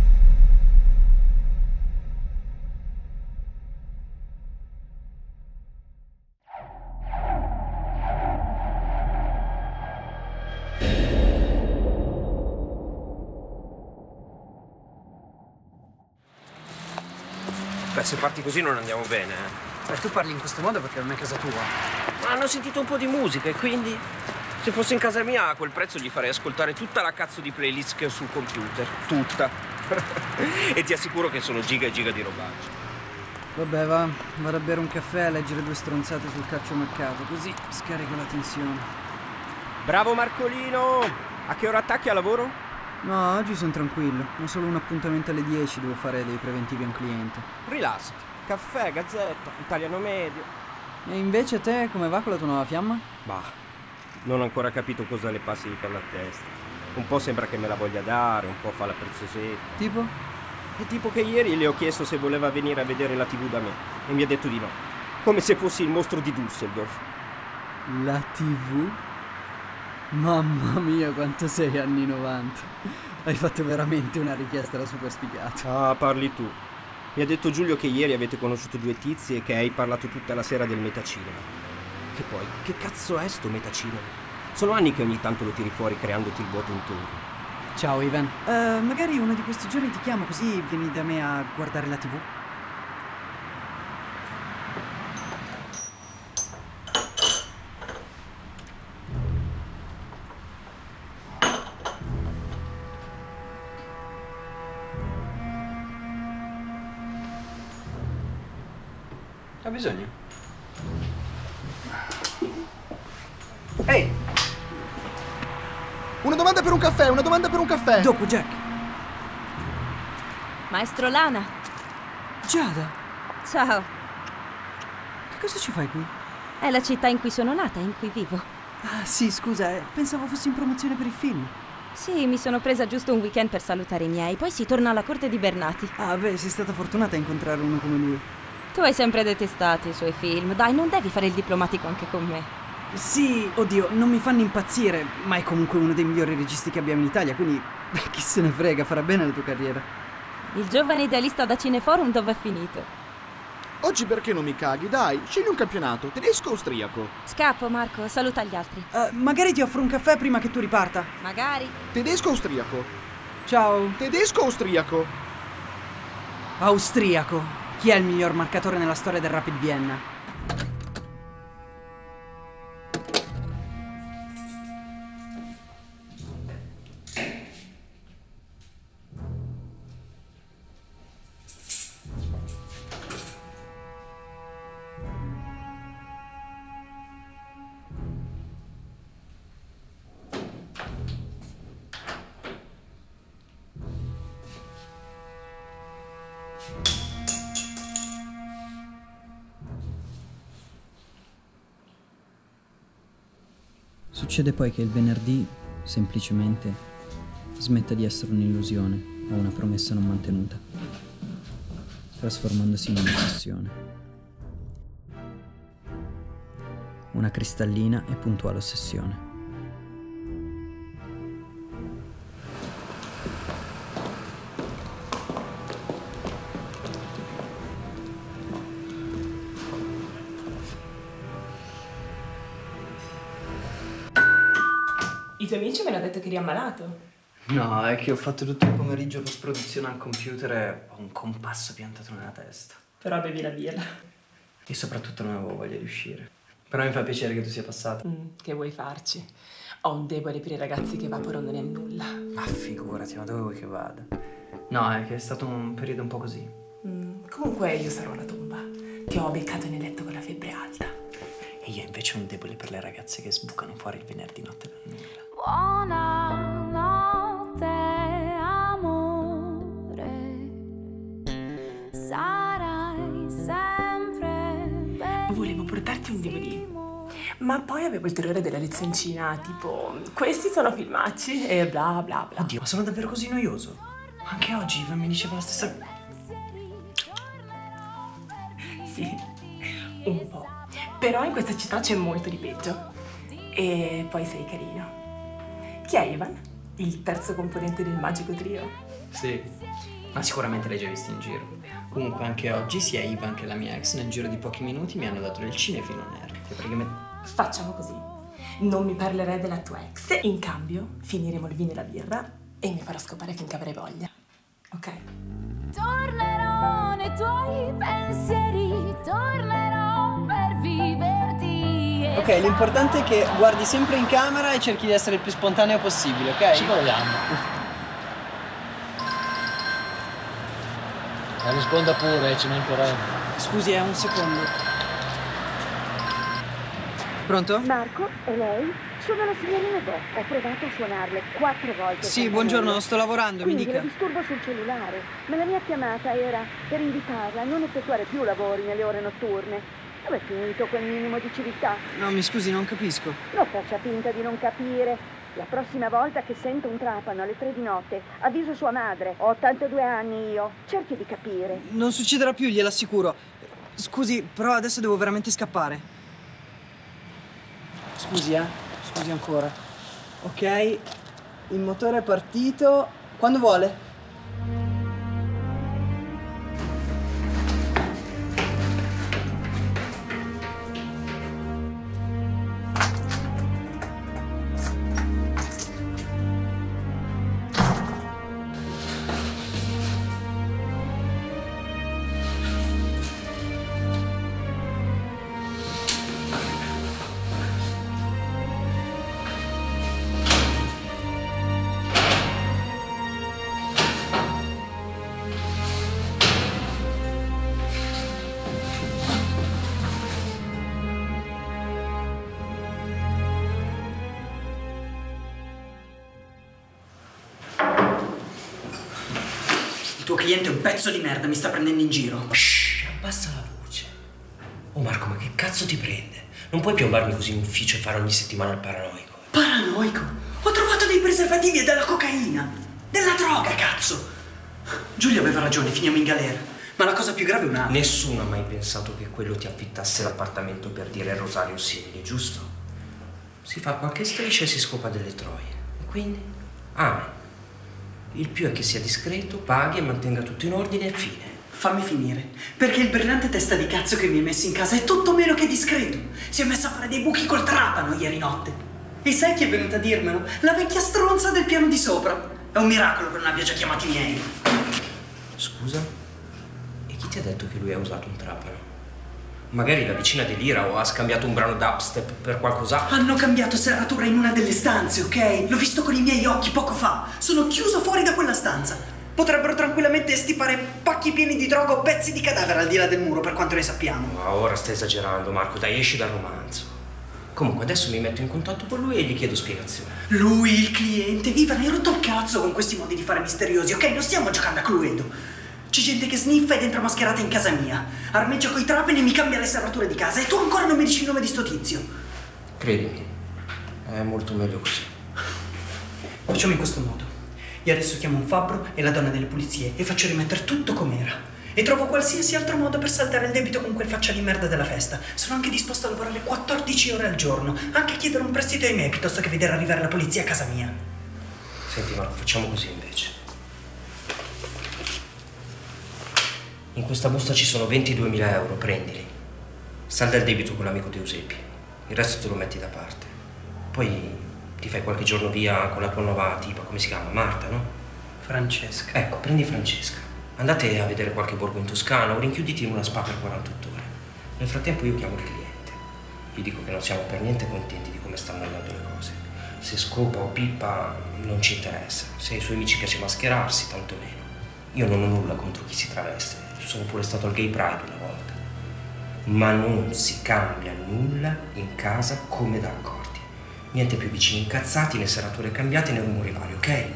H: Beh, se parti così non andiamo bene, eh.
E: Beh, tu parli in questo modo perché non è casa tua.
H: Ma hanno sentito un po' di musica e quindi... Se fosse in casa mia a quel prezzo gli farei ascoltare tutta la cazzo di playlist che ho sul computer. Tutta. E ti assicuro che sono giga e giga di robaccio.
E: Vabbè, va. Vado a bere un caffè e a leggere due stronzate sul calciomercato, così scarico la tensione.
H: Bravo Marcolino! A che ora attacchi a lavoro?
E: No, oggi sono tranquillo. Ho solo un appuntamento alle dieci, devo fare dei preventivi a un cliente.
H: Rilassati. Caffè, gazzetta, italiano medio.
E: E invece te, come va con la tua nuova fiamma?
H: Bah, non ho ancora capito cosa le passi per la testa. Un po' sembra che me la voglia dare, un po' fa la preziosetta.
E: Tipo?
H: E tipo che ieri le ho chiesto se voleva venire a vedere la tivù da me e mi ha detto di no. Come se fossi il mostro di Düsseldorf.
E: La tivù? Mamma mia, quanto sei anni novanta. Hai fatto veramente una richiesta da super sfigato.
H: Ah, parli tu. Mi ha detto Giulio che ieri avete conosciuto due tizi e che hai parlato tutta la sera del metacinema. Che poi, che cazzo è sto metacinema? Sono anni che ogni tanto lo tiri fuori creandoti il vuoto intorno.
E: Ciao Ivan. Uh, magari uno di questi giorni ti chiamo così vieni da me a guardare la tivù.
H: Ha bisogno?
I: Ehi! Una domanda per un caffè, una domanda per un caffè!
E: Dopo, Jack.
C: Maestro Lana.
E: Giada.
C: Ciao.
E: Che cosa ci fai qui?
C: È la città in cui sono nata e in cui vivo.
E: Ah, sì, scusa, eh, pensavo fossi in promozione per il film.
C: Sì, mi sono presa giusto un weekend per salutare i miei, poi si torna alla corte di Bernati.
E: Ah, beh, sei stata fortunata a incontrare uno come lui.
C: Tu hai sempre detestato i suoi film. Dai, non devi fare il diplomatico anche con me.
E: Sì, oddio, non mi fanno impazzire, ma è comunque uno dei migliori registi che abbiamo in Italia, quindi chi se ne frega, farà bene la tua carriera.
C: Il giovane idealista da Cineforum dove è finito?
I: Oggi perché non mi caghi? Dai, scegli un campionato, tedesco o austriaco?
C: Scappo, Marco, saluta gli altri.
E: Uh, magari ti offro un caffè prima che tu riparta.
C: Magari.
I: Tedesco o austriaco?
E: Ciao.
I: Tedesco o austriaco?
E: Austriaco. Chi è il miglior marcatore nella storia del Rapid Vienna?
A: Succede poi che il venerdì, semplicemente, smetta di essere un'illusione o una promessa non mantenuta, trasformandosi in un'ossessione. Una cristallina e puntuale ossessione.
R: I tuoi amici mi hanno detto che eri ammalato.
D: No, è che ho fatto tutto il pomeriggio post produzione al computer e ho un compasso piantato nella testa.
R: Però bevi la birra.
D: E soprattutto non avevo voglia di uscire. Però mi fa piacere che tu sia passata.
R: Mm, che vuoi farci? Ho un debole per i ragazzi che evaporano nel nulla.
D: Ma figurati, ma dove vuoi che vada? No, è che è stato un periodo un po' così.
R: Mm, comunque io sarò alla tomba. Ti ho beccato nel letto con la febbre alta.
D: E io invece ho un debole per le ragazze che sbucano fuori il venerdì notte dal nulla.
Q: Buonanotte, amore, sarai sempre bellissimo.
R: Volevo portarti un D V D, ma poi avevo il terrore della lezioncina, tipo, questi sono filmacci e bla bla bla.
D: Oddio, ma sono davvero così noioso? Anche oggi Ivan mi diceva la stessa...
R: Sì, un po'. Però in questa città c'è molto di peggio. E poi sei carino. Chi è Ivan? Il terzo componente del magico trio?
D: Sì, ma sicuramente l'hai già visto in giro. Comunque anche oggi sia Ivan che la mia ex nel giro di pochi minuti mi hanno dato del cinefilo nero. Che praticamente...
R: Facciamo così. Non mi parlerai della tua ex. In cambio finiremo il vino e la birra e mi farò scopare finché avrai voglia. Ok?
Q: Tornerò nei tuoi pensieri, tornerò per viverti.
E: Ok, l'importante è che guardi sempre in camera e cerchi di essere il più spontaneo possibile, ok?
S: Ci proviamo. Ma risponda pure, ci mancherebbe.
E: Scusi, è un secondo. Pronto?
T: Marco, è lei? Sono la signorina Do. Ho provato a suonarle quattro volte.
E: Sì, buongiorno, sto lavorando,
T: Quindi
E: mi dica.
T: la disturbo sul cellulare, ma la mia chiamata era per invitarla a non effettuare più lavori nelle ore notturne. Dove è finito quel minimo di civiltà?
E: No, mi scusi, non capisco.
T: Non faccia finta di non capire. La prossima volta che sento un trapano alle tre di notte, avviso sua madre. Ho ottantadue anni io. Cerchi di capire.
E: Non succederà più, gliel'assicuro. Scusi, però adesso devo veramente scappare. Scusi, eh. Scusi ancora. Ok, il motore è partito. Quando vuole? Il tuo cliente è un pezzo di merda, mi sta prendendo in giro.
H: Shh, abbassa la voce. Oh Marco, ma che cazzo ti prende? Non puoi piombarmi così in ufficio e fare ogni settimana il paranoico.
E: Paranoico? Ho trovato dei preservativi e della cocaina! Della droga, cazzo! Giulia aveva ragione, finiamo in galera. Ma la cosa più grave è un'altra.
H: Nessuno ha mai pensato che quello ti affittasse l'appartamento per dire rosario simili, giusto? Si fa qualche striscia e si scopa delle troie. E quindi? Amen. Il più è che sia discreto, paghi e mantenga tutto in ordine e fine.
E: Fammi finire, perché il brillante testa di cazzo che mi hai messo in casa è tutto meno che discreto. Si è messo a fare dei buchi col trapano ieri notte. E sai chi è venuta a dirmelo? La vecchia stronza del piano di sopra. È un miracolo che non abbia già chiamato i miei.
H: Scusa? E chi ti ha detto che lui ha usato un trapano? Magari la vicina delira o ha scambiato un brano dubstep per qualcos'altro.
E: Hanno cambiato serratura in una delle stanze, ok? L'ho visto con i miei occhi poco fa. Sono chiuso fuori da quella stanza. Potrebbero tranquillamente stipare pacchi pieni di droga o pezzi di cadavere al di là del muro, per quanto ne sappiamo.
H: Ma ora stai esagerando, Marco, dai, esci dal romanzo. Comunque adesso mi metto in contatto con lui e gli chiedo spiegazioni.
E: Lui, il cliente, Ivan, hai rotto il cazzo con questi modi di fare misteriosi, ok? Non stiamo giocando a Cluedo. C'è gente che sniffa ed entra mascherata in casa mia. Armeggia coi trapani e mi cambia le serrature di casa. E tu ancora non mi dici il nome di sto tizio.
H: Credimi,
P: È molto meglio così.
E: Facciamo in questo modo. Io adesso chiamo un fabbro e la donna delle pulizie e faccio rimettere tutto com'era. E trovo qualsiasi altro modo per saldare il debito con quel faccia di merda della festa. Sono anche disposto a lavorare quattordici ore al giorno, anche a chiedere un prestito ai miei piuttosto che vedere arrivare la polizia a casa mia.
P: Senti Marco, facciamo così invece. In questa busta ci sono ventiduemila euro, prendili. Salda il debito con l'amico di Eusebio. Il resto te lo metti da parte. Poi ti fai qualche giorno via con la tua nuova tipa, come si chiama? Marta, no?
E: Francesca.
P: Ecco, prendi Francesca. Andate a vedere qualche borgo in Toscana o rinchiuditi in una spa per quarantotto ore. Nel frattempo io chiamo il cliente. Gli dico che non siamo per niente contenti di come stanno andando le cose. Se scopa o pippa non ci interessa. Se ai suoi amici piace mascherarsi, tanto meno. Io non ho nulla contro chi si traveste. Sono pure stato al Gay Pride una volta. Ma non si cambia nulla in casa come da accordi. Niente più vicini incazzati, né serrature cambiate, né rumori vari, ok?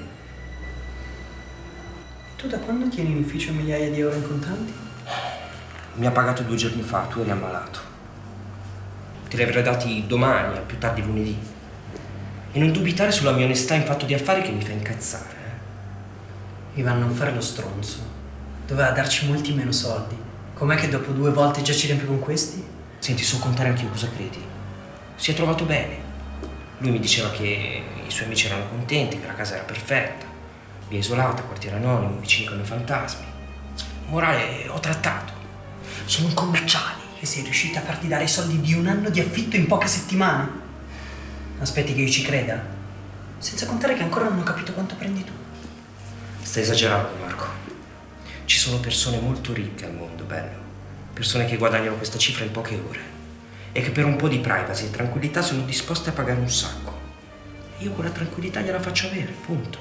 E: Tu da quando tieni in ufficio migliaia di euro in contanti?
P: Mi ha pagato due giorni fa, tu eri ammalato. Te li avrei dati domani, al più tardi lunedì. E non dubitare sulla mia onestà in fatto di affari che mi fa incazzare. Eh?
E: Ivan, non fare lo stronzo. Doveva darci molti meno soldi. Com'è che dopo due volte già ci riempie con questi?
P: Senti, so contare anch'io, cosa credi? Si è trovato bene. Lui mi diceva che i suoi amici erano contenti, che la casa era perfetta. Via isolata, quartiere anonimo, vicini con i fantasmi. Morale, ho trattato.
E: Sono un commerciale e sei riuscita a farti dare i soldi di un anno di affitto in poche settimane? Aspetti che io ci creda? Senza contare che ancora non ho capito quanto prendi tu.
P: Stai esagerando, Marco. Ci sono persone molto ricche al mondo, bello. Persone che guadagnano questa cifra in poche ore. E che per un po' di privacy e tranquillità sono disposte a pagare un sacco. Io quella tranquillità gliela faccio avere, punto.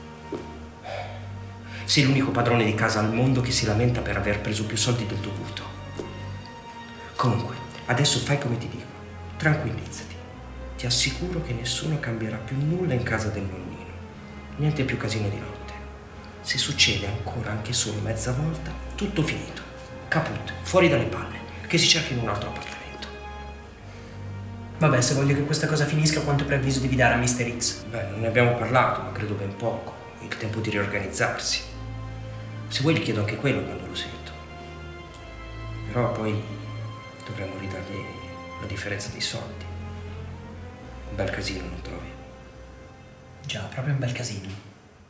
P: Sei l'unico padrone di casa al mondo che si lamenta per aver preso più soldi del dovuto. Comunque, adesso fai come ti dico. Tranquillizzati. Ti assicuro che nessuno cambierà più nulla in casa del nonnino. Niente più casino di notte. Se succede ancora anche solo mezza volta, tutto finito. Caput, fuori dalle palle. Che si cerchi in un altro appartamento.
E: Vabbè, se voglio che questa cosa finisca, quanto preavviso devi dare a mister X?
P: Beh, non ne abbiamo parlato, ma credo ben poco. Il tempo di riorganizzarsi. Se vuoi gli chiedo anche quello quando lo sento. Però poi dovremmo ridargli la differenza dei soldi. Un bel casino, non trovi?
E: Già, proprio un bel casino.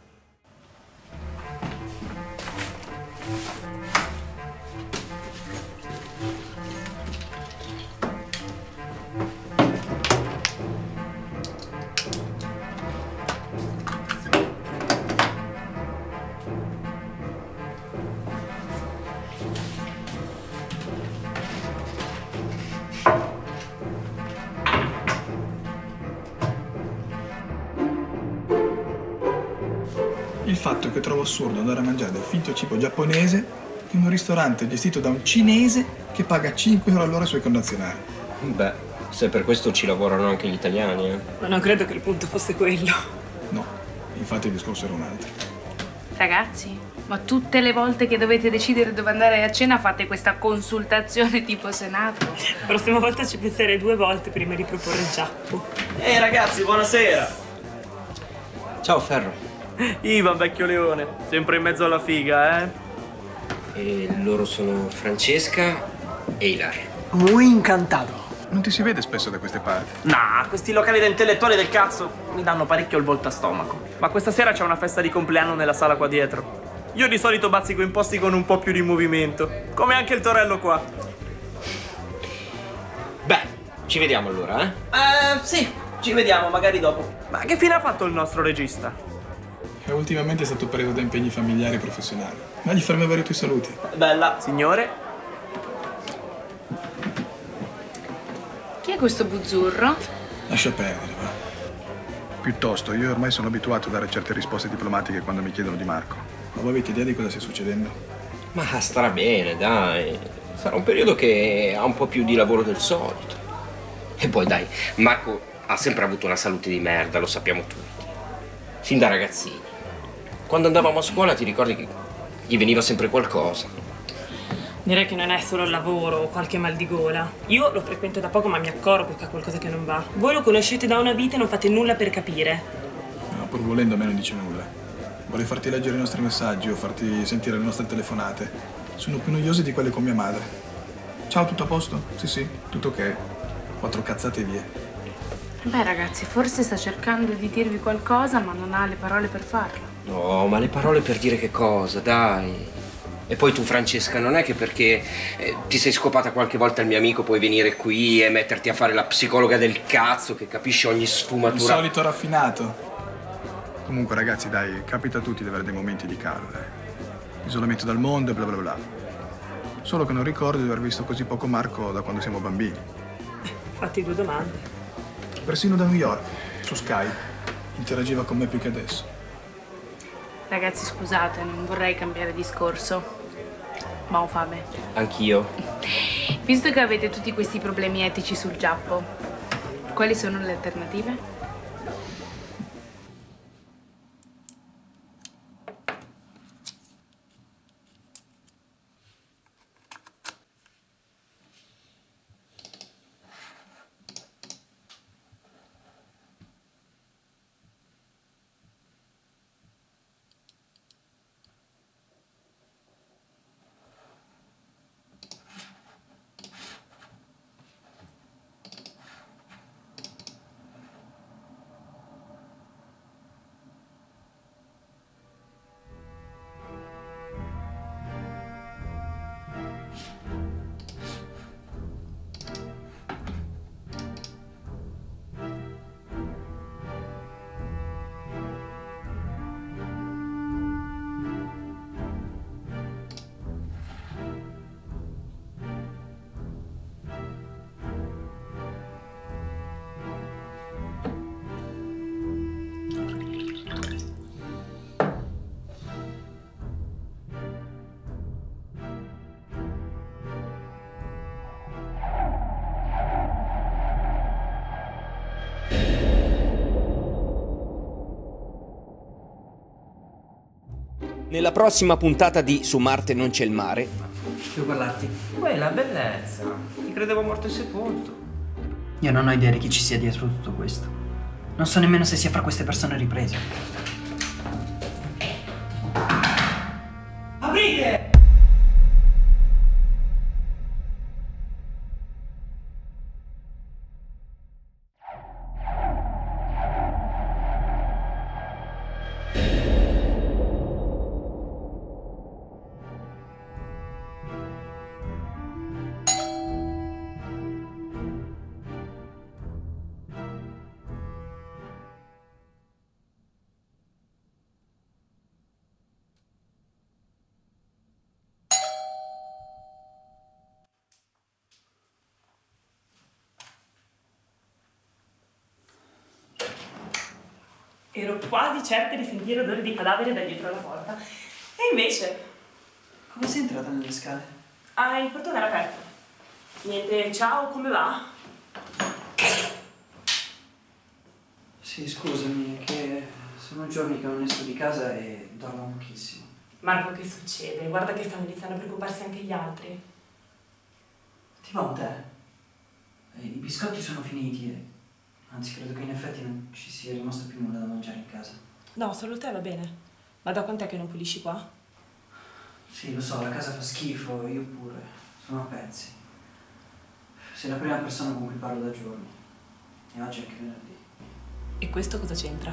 G: Il fatto che trovo assurdo andare a mangiare del finto cibo giapponese in un ristorante gestito da un cinese che paga cinque euro all'ora ai suoi connazionali.
H: Beh, se per questo ci lavorano anche gli italiani, eh.
R: Ma non credo che il punto fosse quello.
G: No, infatti il discorso era un altro.
U: Ragazzi, ma tutte le volte che dovete decidere dove andare a cena fate questa consultazione tipo Senato?
R: La prossima volta ci penserei due volte prima di proporre il Giappo.
F: Ehi ragazzi, buonasera!
H: Ciao Ferro.
F: Ivan, vecchio leone, sempre in mezzo alla figa, eh?
P: E loro sono Francesca e Ilaria.
G: Muy incantado. Non ti si vede spesso da queste parti.
F: Nah, questi locali da intellettuali del cazzo mi danno parecchio il volto a stomaco. Ma questa sera c'è una festa di compleanno nella sala qua dietro. Io di solito bazzico in posti con un po' più di movimento, come anche il torello qua.
H: Beh, ci vediamo allora, eh?
F: Eh, sì, ci vediamo magari dopo. Ma che fine ha fatto il nostro regista?
G: E ultimamente è stato preso da impegni familiari e professionali. Ma gli farmi avere i tuoi saluti.
F: Bella, signore.
U: Chi è questo buzzurro?
G: Lascia perdere, va. Piuttosto, io ormai sono abituato a dare certe risposte diplomatiche quando mi chiedono di Marco. Ma voi avete idea di cosa stia succedendo?
H: Ma starà bene, dai. Sarà un periodo che ha un po' più di lavoro del solito. E poi, dai, Marco ha sempre avuto una salute di merda, lo sappiamo tutti. Sin da ragazzini. Quando andavamo a scuola ti ricordi che gli veniva sempre qualcosa?
R: Direi che non è solo il lavoro o qualche mal di gola. Io lo frequento da poco ma mi accorgo che ha qualcosa che non va. Voi lo conoscete da una vita e non fate nulla per capire.
G: No, pur volendo a me non dice nulla. Vuole farti leggere i nostri messaggi o farti sentire le nostre telefonate. Sono più noiose di quelle con mia madre. Ciao, tutto a posto? Sì, sì, tutto ok. Quattro cazzate e via.
U: Beh ragazzi, forse sta cercando di dirvi qualcosa ma non ha le parole per farlo.
P: No, ma le parole per dire che cosa, dai. E poi tu, Francesca, non è che perché eh, ti sei scopata qualche volta il mio amico puoi venire qui e metterti a fare la psicologa del cazzo che capisce ogni sfumatura.
G: Il solito raffinato. Comunque, ragazzi, dai, capita a tutti di avere dei momenti di calo, dai. Isolamento dal mondo e bla bla bla. Solo che non ricordo di aver visto così poco Marco da quando siamo bambini.
R: Fatti due domande.
G: Persino da New York, su Skype, interagiva con me più che adesso.
U: Ragazzi, scusate, non vorrei cambiare discorso, ma ho fame.
P: Anch'io.
U: Visto che avete tutti questi problemi etici sul Giappo, quali sono le alternative?
K: Nella prossima puntata di Su Marte non c'è il mare.
A: Devo parlarti.
P: Uè, la bellezza. Ti credevo morto e sepolto.
A: Io non ho idea di chi ci sia dietro tutto questo. Non so nemmeno se sia fra queste persone riprese. Aprite!
R: Ero quasi certa di sentire odore di cadavere da dietro la porta. E invece...
A: Come sei entrata nelle scale?
R: Ah, il portone era aperto. Niente, ciao, come va?
A: Sì, scusami, che sono giorni che non esco di casa e dormo pochissimo.
R: Marco, che succede? Guarda che stanno iniziando a preoccuparsi anche gli altri.
A: Ti va un tè? I biscotti sono finiti e... Anzi, credo che in effetti non ci sia rimasto più nulla da mangiare in casa.
R: No, solo te va bene. Ma da quant'è che non pulisci qua?
A: Sì, lo so, la casa fa schifo, io pure. Sono a pezzi. Sei la prima persona con cui parlo da giorni. E oggi è anche venerdì.
R: E questo cosa c'entra?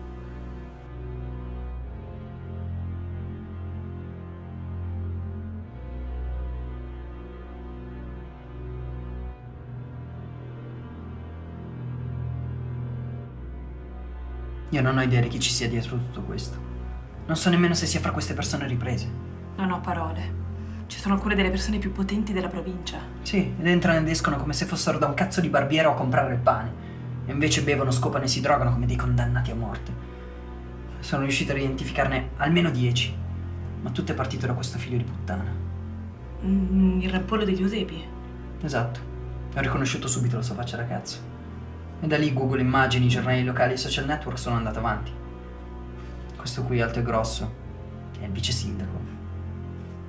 A: Io non ho idea di chi ci sia dietro tutto questo. Non so nemmeno se sia fra queste persone riprese.
R: Non ho parole. Ci sono alcune delle persone più potenti della provincia.
A: Sì, ed entrano ed escono come se fossero da un cazzo di barbiere a comprare il pane. E invece bevono, scopano e si drogano come dei condannati a morte. Sono riuscito a identificarne almeno dieci. Ma tutto è partito da questo figlio di puttana.
R: Mm, il rampollo degli Eusepi?
A: Esatto. Ho riconosciuto subito la sua faccia da cazzo. E da lì Google Immagini, giornali locali e social network sono andato avanti. Questo qui alto e grosso è il vice sindaco.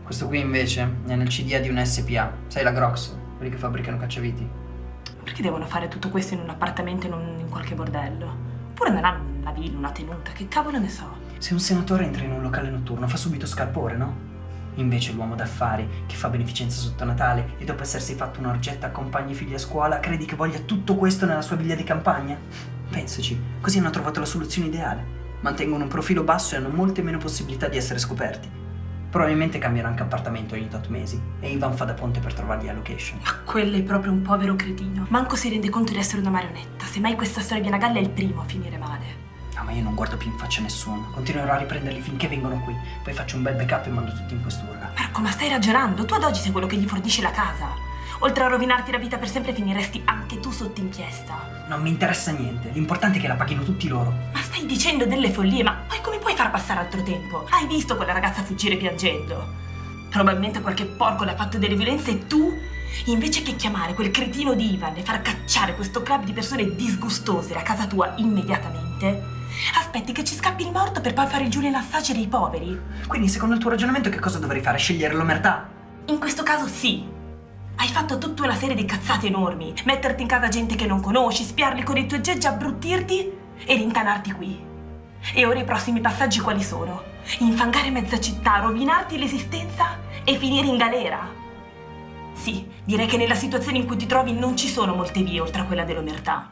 E: Questo qui invece è nel C D A di una S P A. Sai, la Grox, quelli che fabbricano cacciaviti.
R: Perché devono fare tutto questo in un appartamento e non in qualche bordello? Oppure non hanno una villa, una tenuta, che cavolo ne so?
E: Se un senatore entra in un locale notturno fa subito scalpore, no? Invece l'uomo d'affari che fa beneficenza sotto Natale e dopo essersi fatto un'orgetta accompagna i figli a scuola, credi che voglia tutto questo nella sua villa di campagna? Pensaci, così hanno trovato la soluzione ideale. Mantengono un profilo basso e hanno molte meno possibilità di essere scoperti. Probabilmente cambieranno anche appartamento ogni tot mesi e Ivan fa da ponte per trovargli la location.
R: Ma quello è proprio un povero cretino. Manco si rende conto di essere una marionetta. Se mai questa storia viene a galla è il primo a finire male.
E: Ah, ma io non guardo più in faccia a nessuno. Continuerò a riprenderli finché vengono qui. Poi faccio un bel backup e mando tutti in questura.
R: Marco, ma stai ragionando? Tu ad oggi sei quello che gli fornisce la casa. Oltre a rovinarti la vita per sempre, finiresti anche tu sotto inchiesta.
E: Non mi interessa niente. L'importante è che la paghino tutti loro.
R: Ma stai dicendo delle follie, ma poi come puoi far passare altro tempo? Hai visto quella ragazza fuggire piangendo? Probabilmente qualche porco le ha fatto delle violenze e tu, invece che chiamare quel cretino di Ivan e far cacciare questo club di persone disgustose da casa tua immediatamente, aspetti che ci scappi il morto per poi fare il Julian Assange dei poveri.
E: Quindi secondo il tuo ragionamento che cosa dovrei fare? Scegliere l'omertà?
R: In questo caso sì. Hai fatto tutta una serie di cazzate enormi. Metterti in casa gente che non conosci, spiarli con i tuoi aggeggi, abbruttirti e rintanarti qui. E ora i prossimi passaggi quali sono? Infangare mezza città, rovinarti l'esistenza e finire in galera. Sì, direi che nella situazione in cui ti trovi non ci sono molte vie oltre a quella dell'omertà.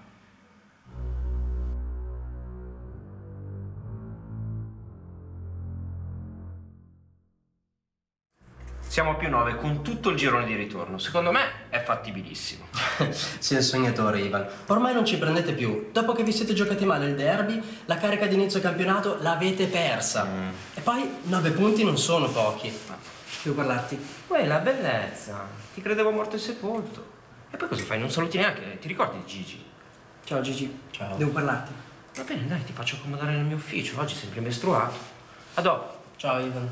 H: Siamo a più nove con tutto il girone di ritorno. Secondo me è fattibilissimo.
P: Sei il sognatore, Ivan. Ormai non ci prendete più. Dopo che vi siete giocati male il derby, la carica di inizio campionato l'avete persa. Mm. E poi nove punti non sono pochi.
E: Devo parlarti.
H: Uè, la bellezza. Ti credevo morto e sepolto. E poi così fai, non saluti neanche. Ti ricordi Gigi?
E: Ciao Gigi.
P: Ciao.
E: Devo parlarti.
H: Va bene, dai, ti faccio accomodare nel mio ufficio. Oggi sempre mestruato. A dopo.
P: Ciao, Ivan.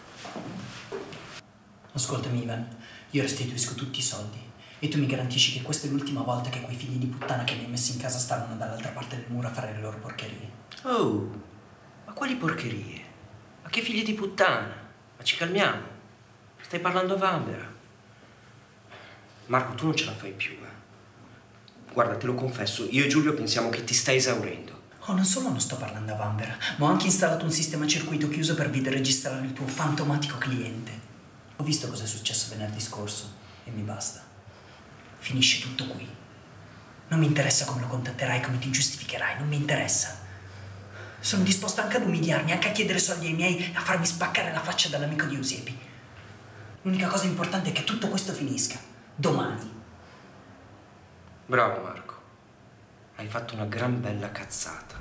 E: Ascoltami, Ivan. Io restituisco tutti i soldi. E tu mi garantisci che questa è l'ultima volta che quei figli di puttana che mi hai messo in casa stanno dall'altra parte del muro a fare le loro porcherie.
H: Oh, ma quali porcherie? Ma che figli di puttana? Ma ci calmiamo. Stai parlando a vanvera. Marco, tu non ce la fai più, eh. Guarda, te lo confesso, io e Giulio pensiamo che ti stai esaurendo.
E: Oh, non solo non sto parlando a vanvera, ma ho anche installato un sistema a circuito chiuso per videoregistrare il tuo fantomatico cliente. Ho visto cosa è successo venerdì scorso e mi basta. Finisce tutto qui. Non mi interessa come lo contatterai, come ti giustificherai, non mi interessa. Sono disposto anche ad umiliarmi, anche a chiedere soldi ai miei e a farmi spaccare la faccia dall'amico di Eusebio. L'unica cosa importante è che tutto questo finisca. Domani.
H: Bravo Marco. Hai fatto una gran bella cazzata.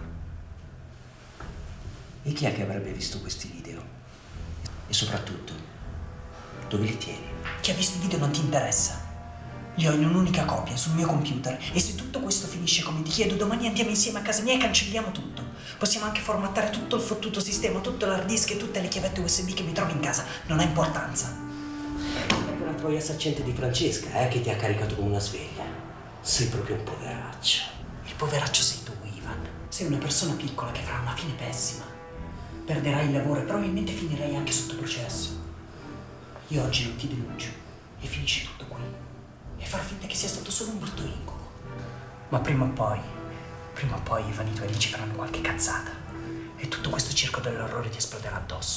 H: E chi è che avrebbe visto questi video? E soprattutto, dove li tieni?
E: Chi ha visto i video non ti interessa. Li ho in un'unica copia sul mio computer e se tutto questo finisce come ti chiedo, domani andiamo insieme a casa mia e cancelliamo tutto. Possiamo anche formattare tutto il fottuto sistema, tutto l'hard disk e tutte le chiavette U S B che mi trovo in casa. Non ha importanza.
H: È quella troia saccente di Francesca, eh, che ti ha caricato come una sveglia. Sei proprio un poveraccio.
E: Il poveraccio sei tu, Ivan. Sei una persona piccola che farà una fine pessima. Perderai il lavoro e probabilmente finirai anche sotto processo. Io oggi non ti denuncio e finisce tutto qui. E far finta che sia stato solo un brutto incubo. Ma prima o poi, prima o poi Ivan, i tuoi amici faranno qualche cazzata e tutto questo circo dell'orrore ti esploderà addosso.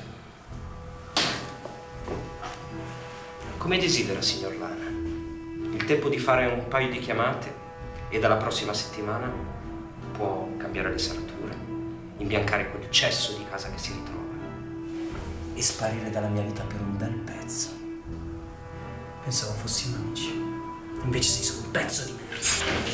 H: Come desidera, signor Lana. Il tempo di fare un paio di chiamate e dalla prossima settimana può cambiare le serrature, imbiancare quel cesso di casa che si ritrova e sparire dalla mia vita per un bel pezzo.
E: Pensavo fossimo amici. Invece sei solo un pezzo di merda.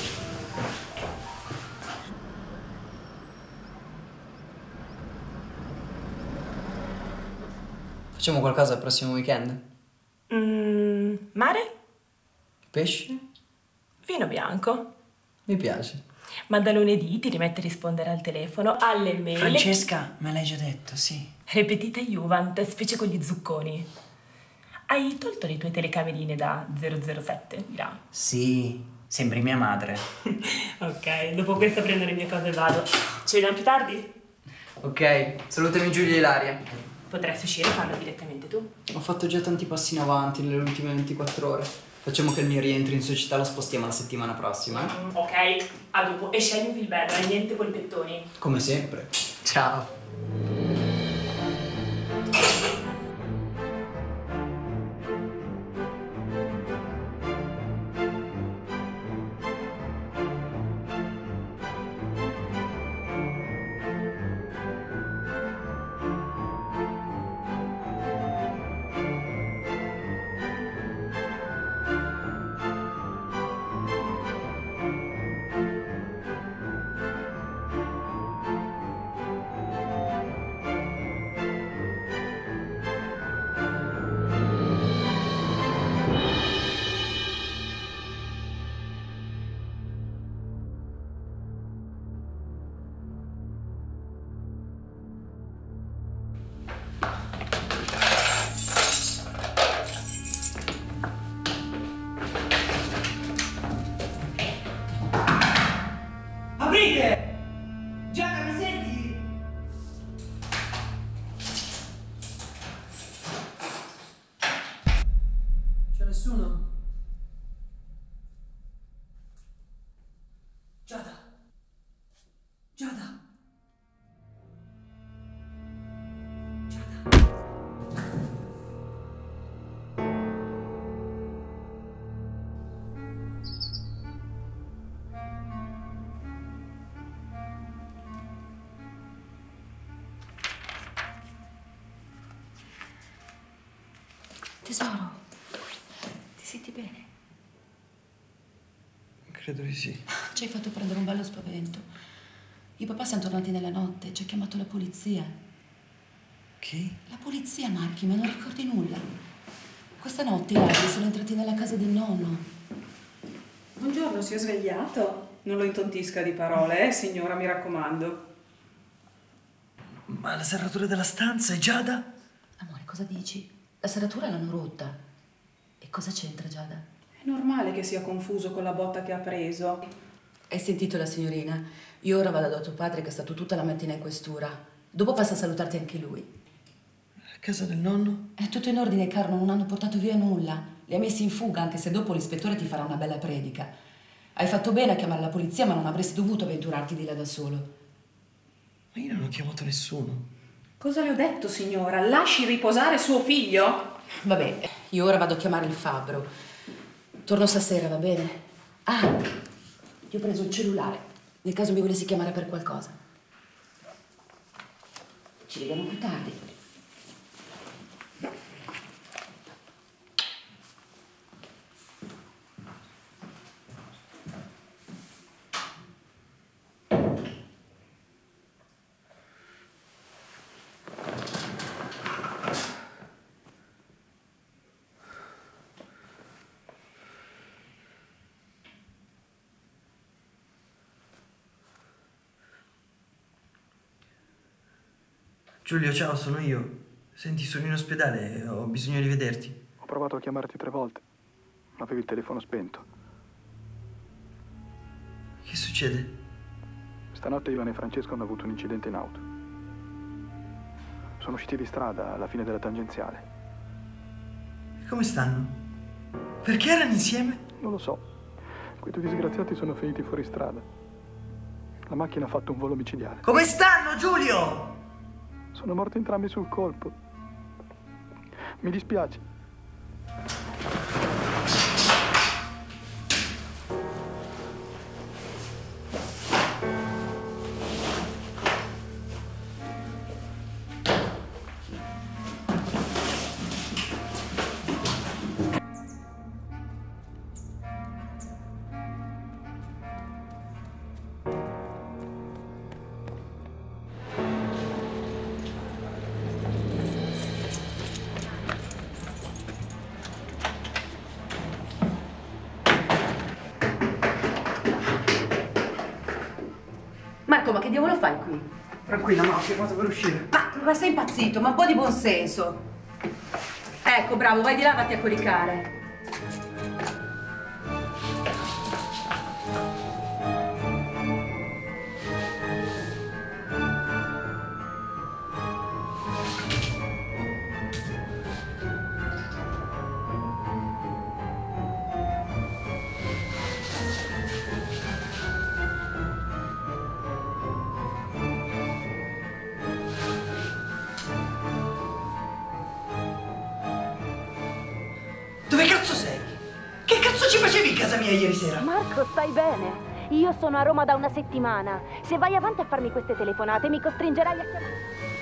E: Facciamo qualcosa il prossimo weekend?
R: Mm, mare?
E: Pesce?
R: Vino bianco?
E: Mi piace.
R: Ma da lunedì ti rimette a rispondere al telefono, alle mail.
E: Francesca, me l'hai già detto, sì.
R: Ripetita Juvent, specie con gli zucconi. Hai tolto le tue telecamerine da zero zero sette di là?
E: Sì, sembri mia madre.
R: Ok, dopo questo prendo le mie cose e vado. Ci vediamo più tardi?
E: Ok, salutami Giulia e Ilaria.
R: Potresti uscire e farlo direttamente tu.
E: Ho fatto già tanti passi in avanti nelle ultime ventiquattro ore. Facciamo che il mio rientro in società lo spostiamo la settimana prossima, eh?
R: Mm, ok, a dopo. E scegli un film bello, e niente polpettoni.
E: Come sempre. Ciao. Aprite! Giada, mi senti? C'è nessuno? Giada! Giada!
C: Tesoro, ti senti bene?
A: Credo di sì.
C: Ci hai fatto prendere un bello spavento. I papà sono tornati nella notte, ci ha chiamato la polizia.
A: Chi?
C: La polizia, Marchi, ma non ricordi nulla. Questa notte i ladri sono entrati nella casa del nonno.
N: Buongiorno, si è svegliato? Non lo intontisca di parole, eh, signora, mi raccomando.
A: Ma la serratura della stanza è Giada?
C: Amore, cosa dici? La serratura l'hanno rotta. E cosa c'entra, Giada?
N: È normale che sia confuso con la botta che ha preso.
C: Hai sentito la signorina? Io ora vado da tuo padre che è stato tutta la mattina in questura. Dopo passa a salutarti anche lui.
A: A casa del nonno?
C: È tutto in ordine, caro, non hanno portato via nulla. Li ha messi in fuga, anche se dopo l'ispettore ti farà una bella predica. Hai fatto bene a chiamare la polizia, ma non avresti dovuto avventurarti di là da solo.
A: Ma io non ho chiamato nessuno.
N: Cosa le ho detto, signora? Lasci riposare suo figlio?
C: Vabbè, io ora vado a chiamare il fabbro. Torno stasera, va bene? Ah, ti ho preso il cellulare, nel caso mi volessi chiamare per qualcosa. Ci vediamo più tardi.
A: Giulio, ciao, sono io. Senti, sono in ospedale e ho bisogno di vederti.
G: Ho provato a chiamarti tre volte, ma avevi il telefono spento.
A: Che succede?
G: Stanotte Ivano e Francesco hanno avuto un incidente in auto. Sono usciti di strada alla fine della tangenziale.
A: Come stanno? Perché erano insieme?
G: Non lo so. Quei due disgraziati sono finiti fuori strada. La macchina ha fatto un volo micidiale.
A: Come stanno, Giulio?
G: Sono morti entrambi sul colpo. Mi dispiace.
C: Marco, ma che diavolo fai qui?
E: Tranquilla, no, ho chiamato per uscire.
C: Ma, ma sei impazzito, ma un po' di buonsenso. Ecco, bravo, vai di là, vatti a coricare.
E: mia ieri sera.
T: Marco, stai bene? Io sono a Roma da una settimana. Se vai avanti a farmi queste telefonate mi costringerai a chiamare.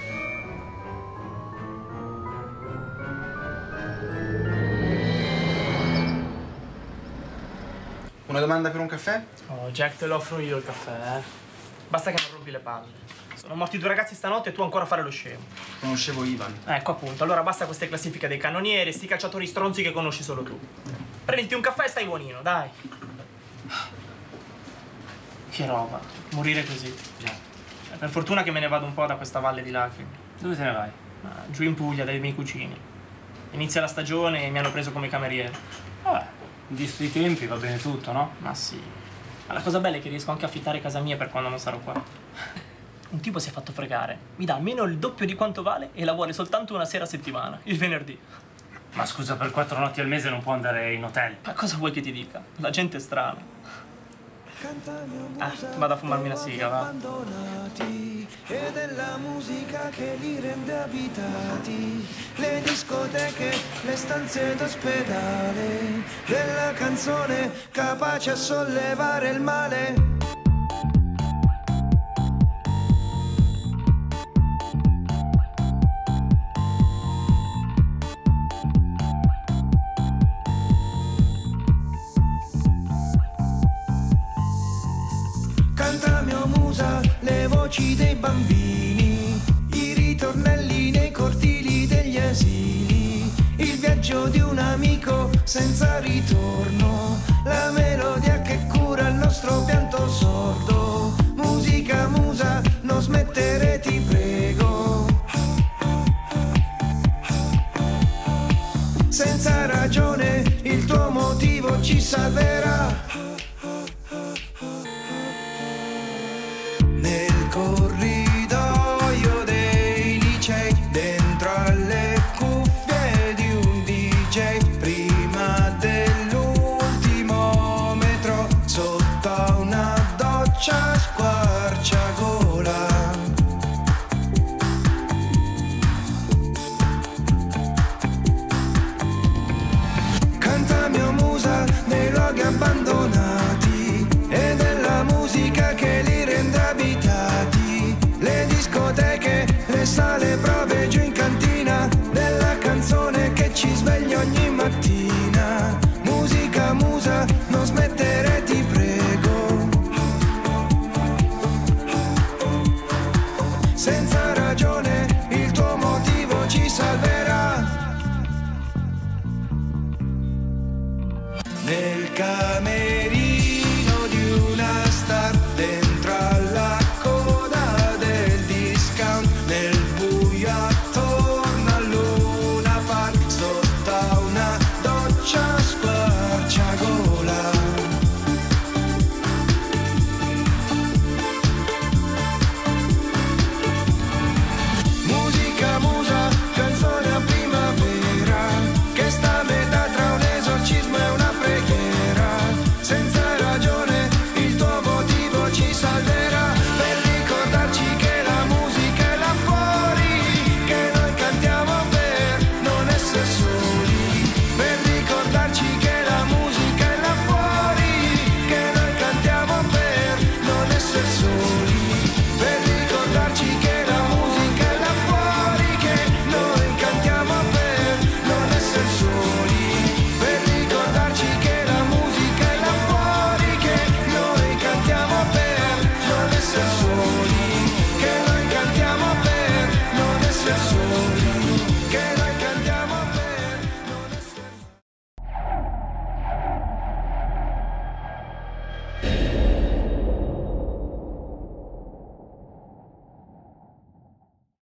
G: Una domanda per un caffè?
F: Oh, Jack, te lo offro io il caffè, eh. Basta che non rompi le palle. Sono morti due ragazzi stanotte e tu ancora a fare lo scemo.
G: Conoscevo Ivan.
F: Ecco appunto, allora basta queste classifiche dei cannonieri, sti calciatori stronzi che conosci solo tu. Prenditi un caffè e stai buonino, dai. Che roba, morire così. Già. Per fortuna che me ne vado un po' da questa valle di lacrime.
S: Dove te ne vai?
F: Ah, giù in Puglia, dai miei cugini. Inizia la stagione e mi hanno preso come cameriere.
S: Vabbè, visto i tempi va bene tutto, no?
F: Ma sì. Ma la cosa bella è che riesco anche a affittare casa mia per quando non sarò qua. Un tipo si è fatto fregare. Mi dà almeno il doppio di quanto vale e lavora soltanto una sera a settimana, il venerdì.
S: Ma scusa, per quattro notti al mese non può andare in hotel?
F: Ma cosa vuoi che ti dica? La gente è strana. Ah, vado a fumarmi una siga, va.
B: Ed è la musica che li rende abitati, le discoteche, le stanze d'ospedale, della canzone capace a sollevare il male. Canta mio musa le voci dei bambini, i ritornelli nei cortili degli asili, il viaggio di un amico senza ritorno, la melodia che cura il nostro pianto sordo. Musica musa, non smettere ti prego. Senza ragione il tuo motivo ci salverà.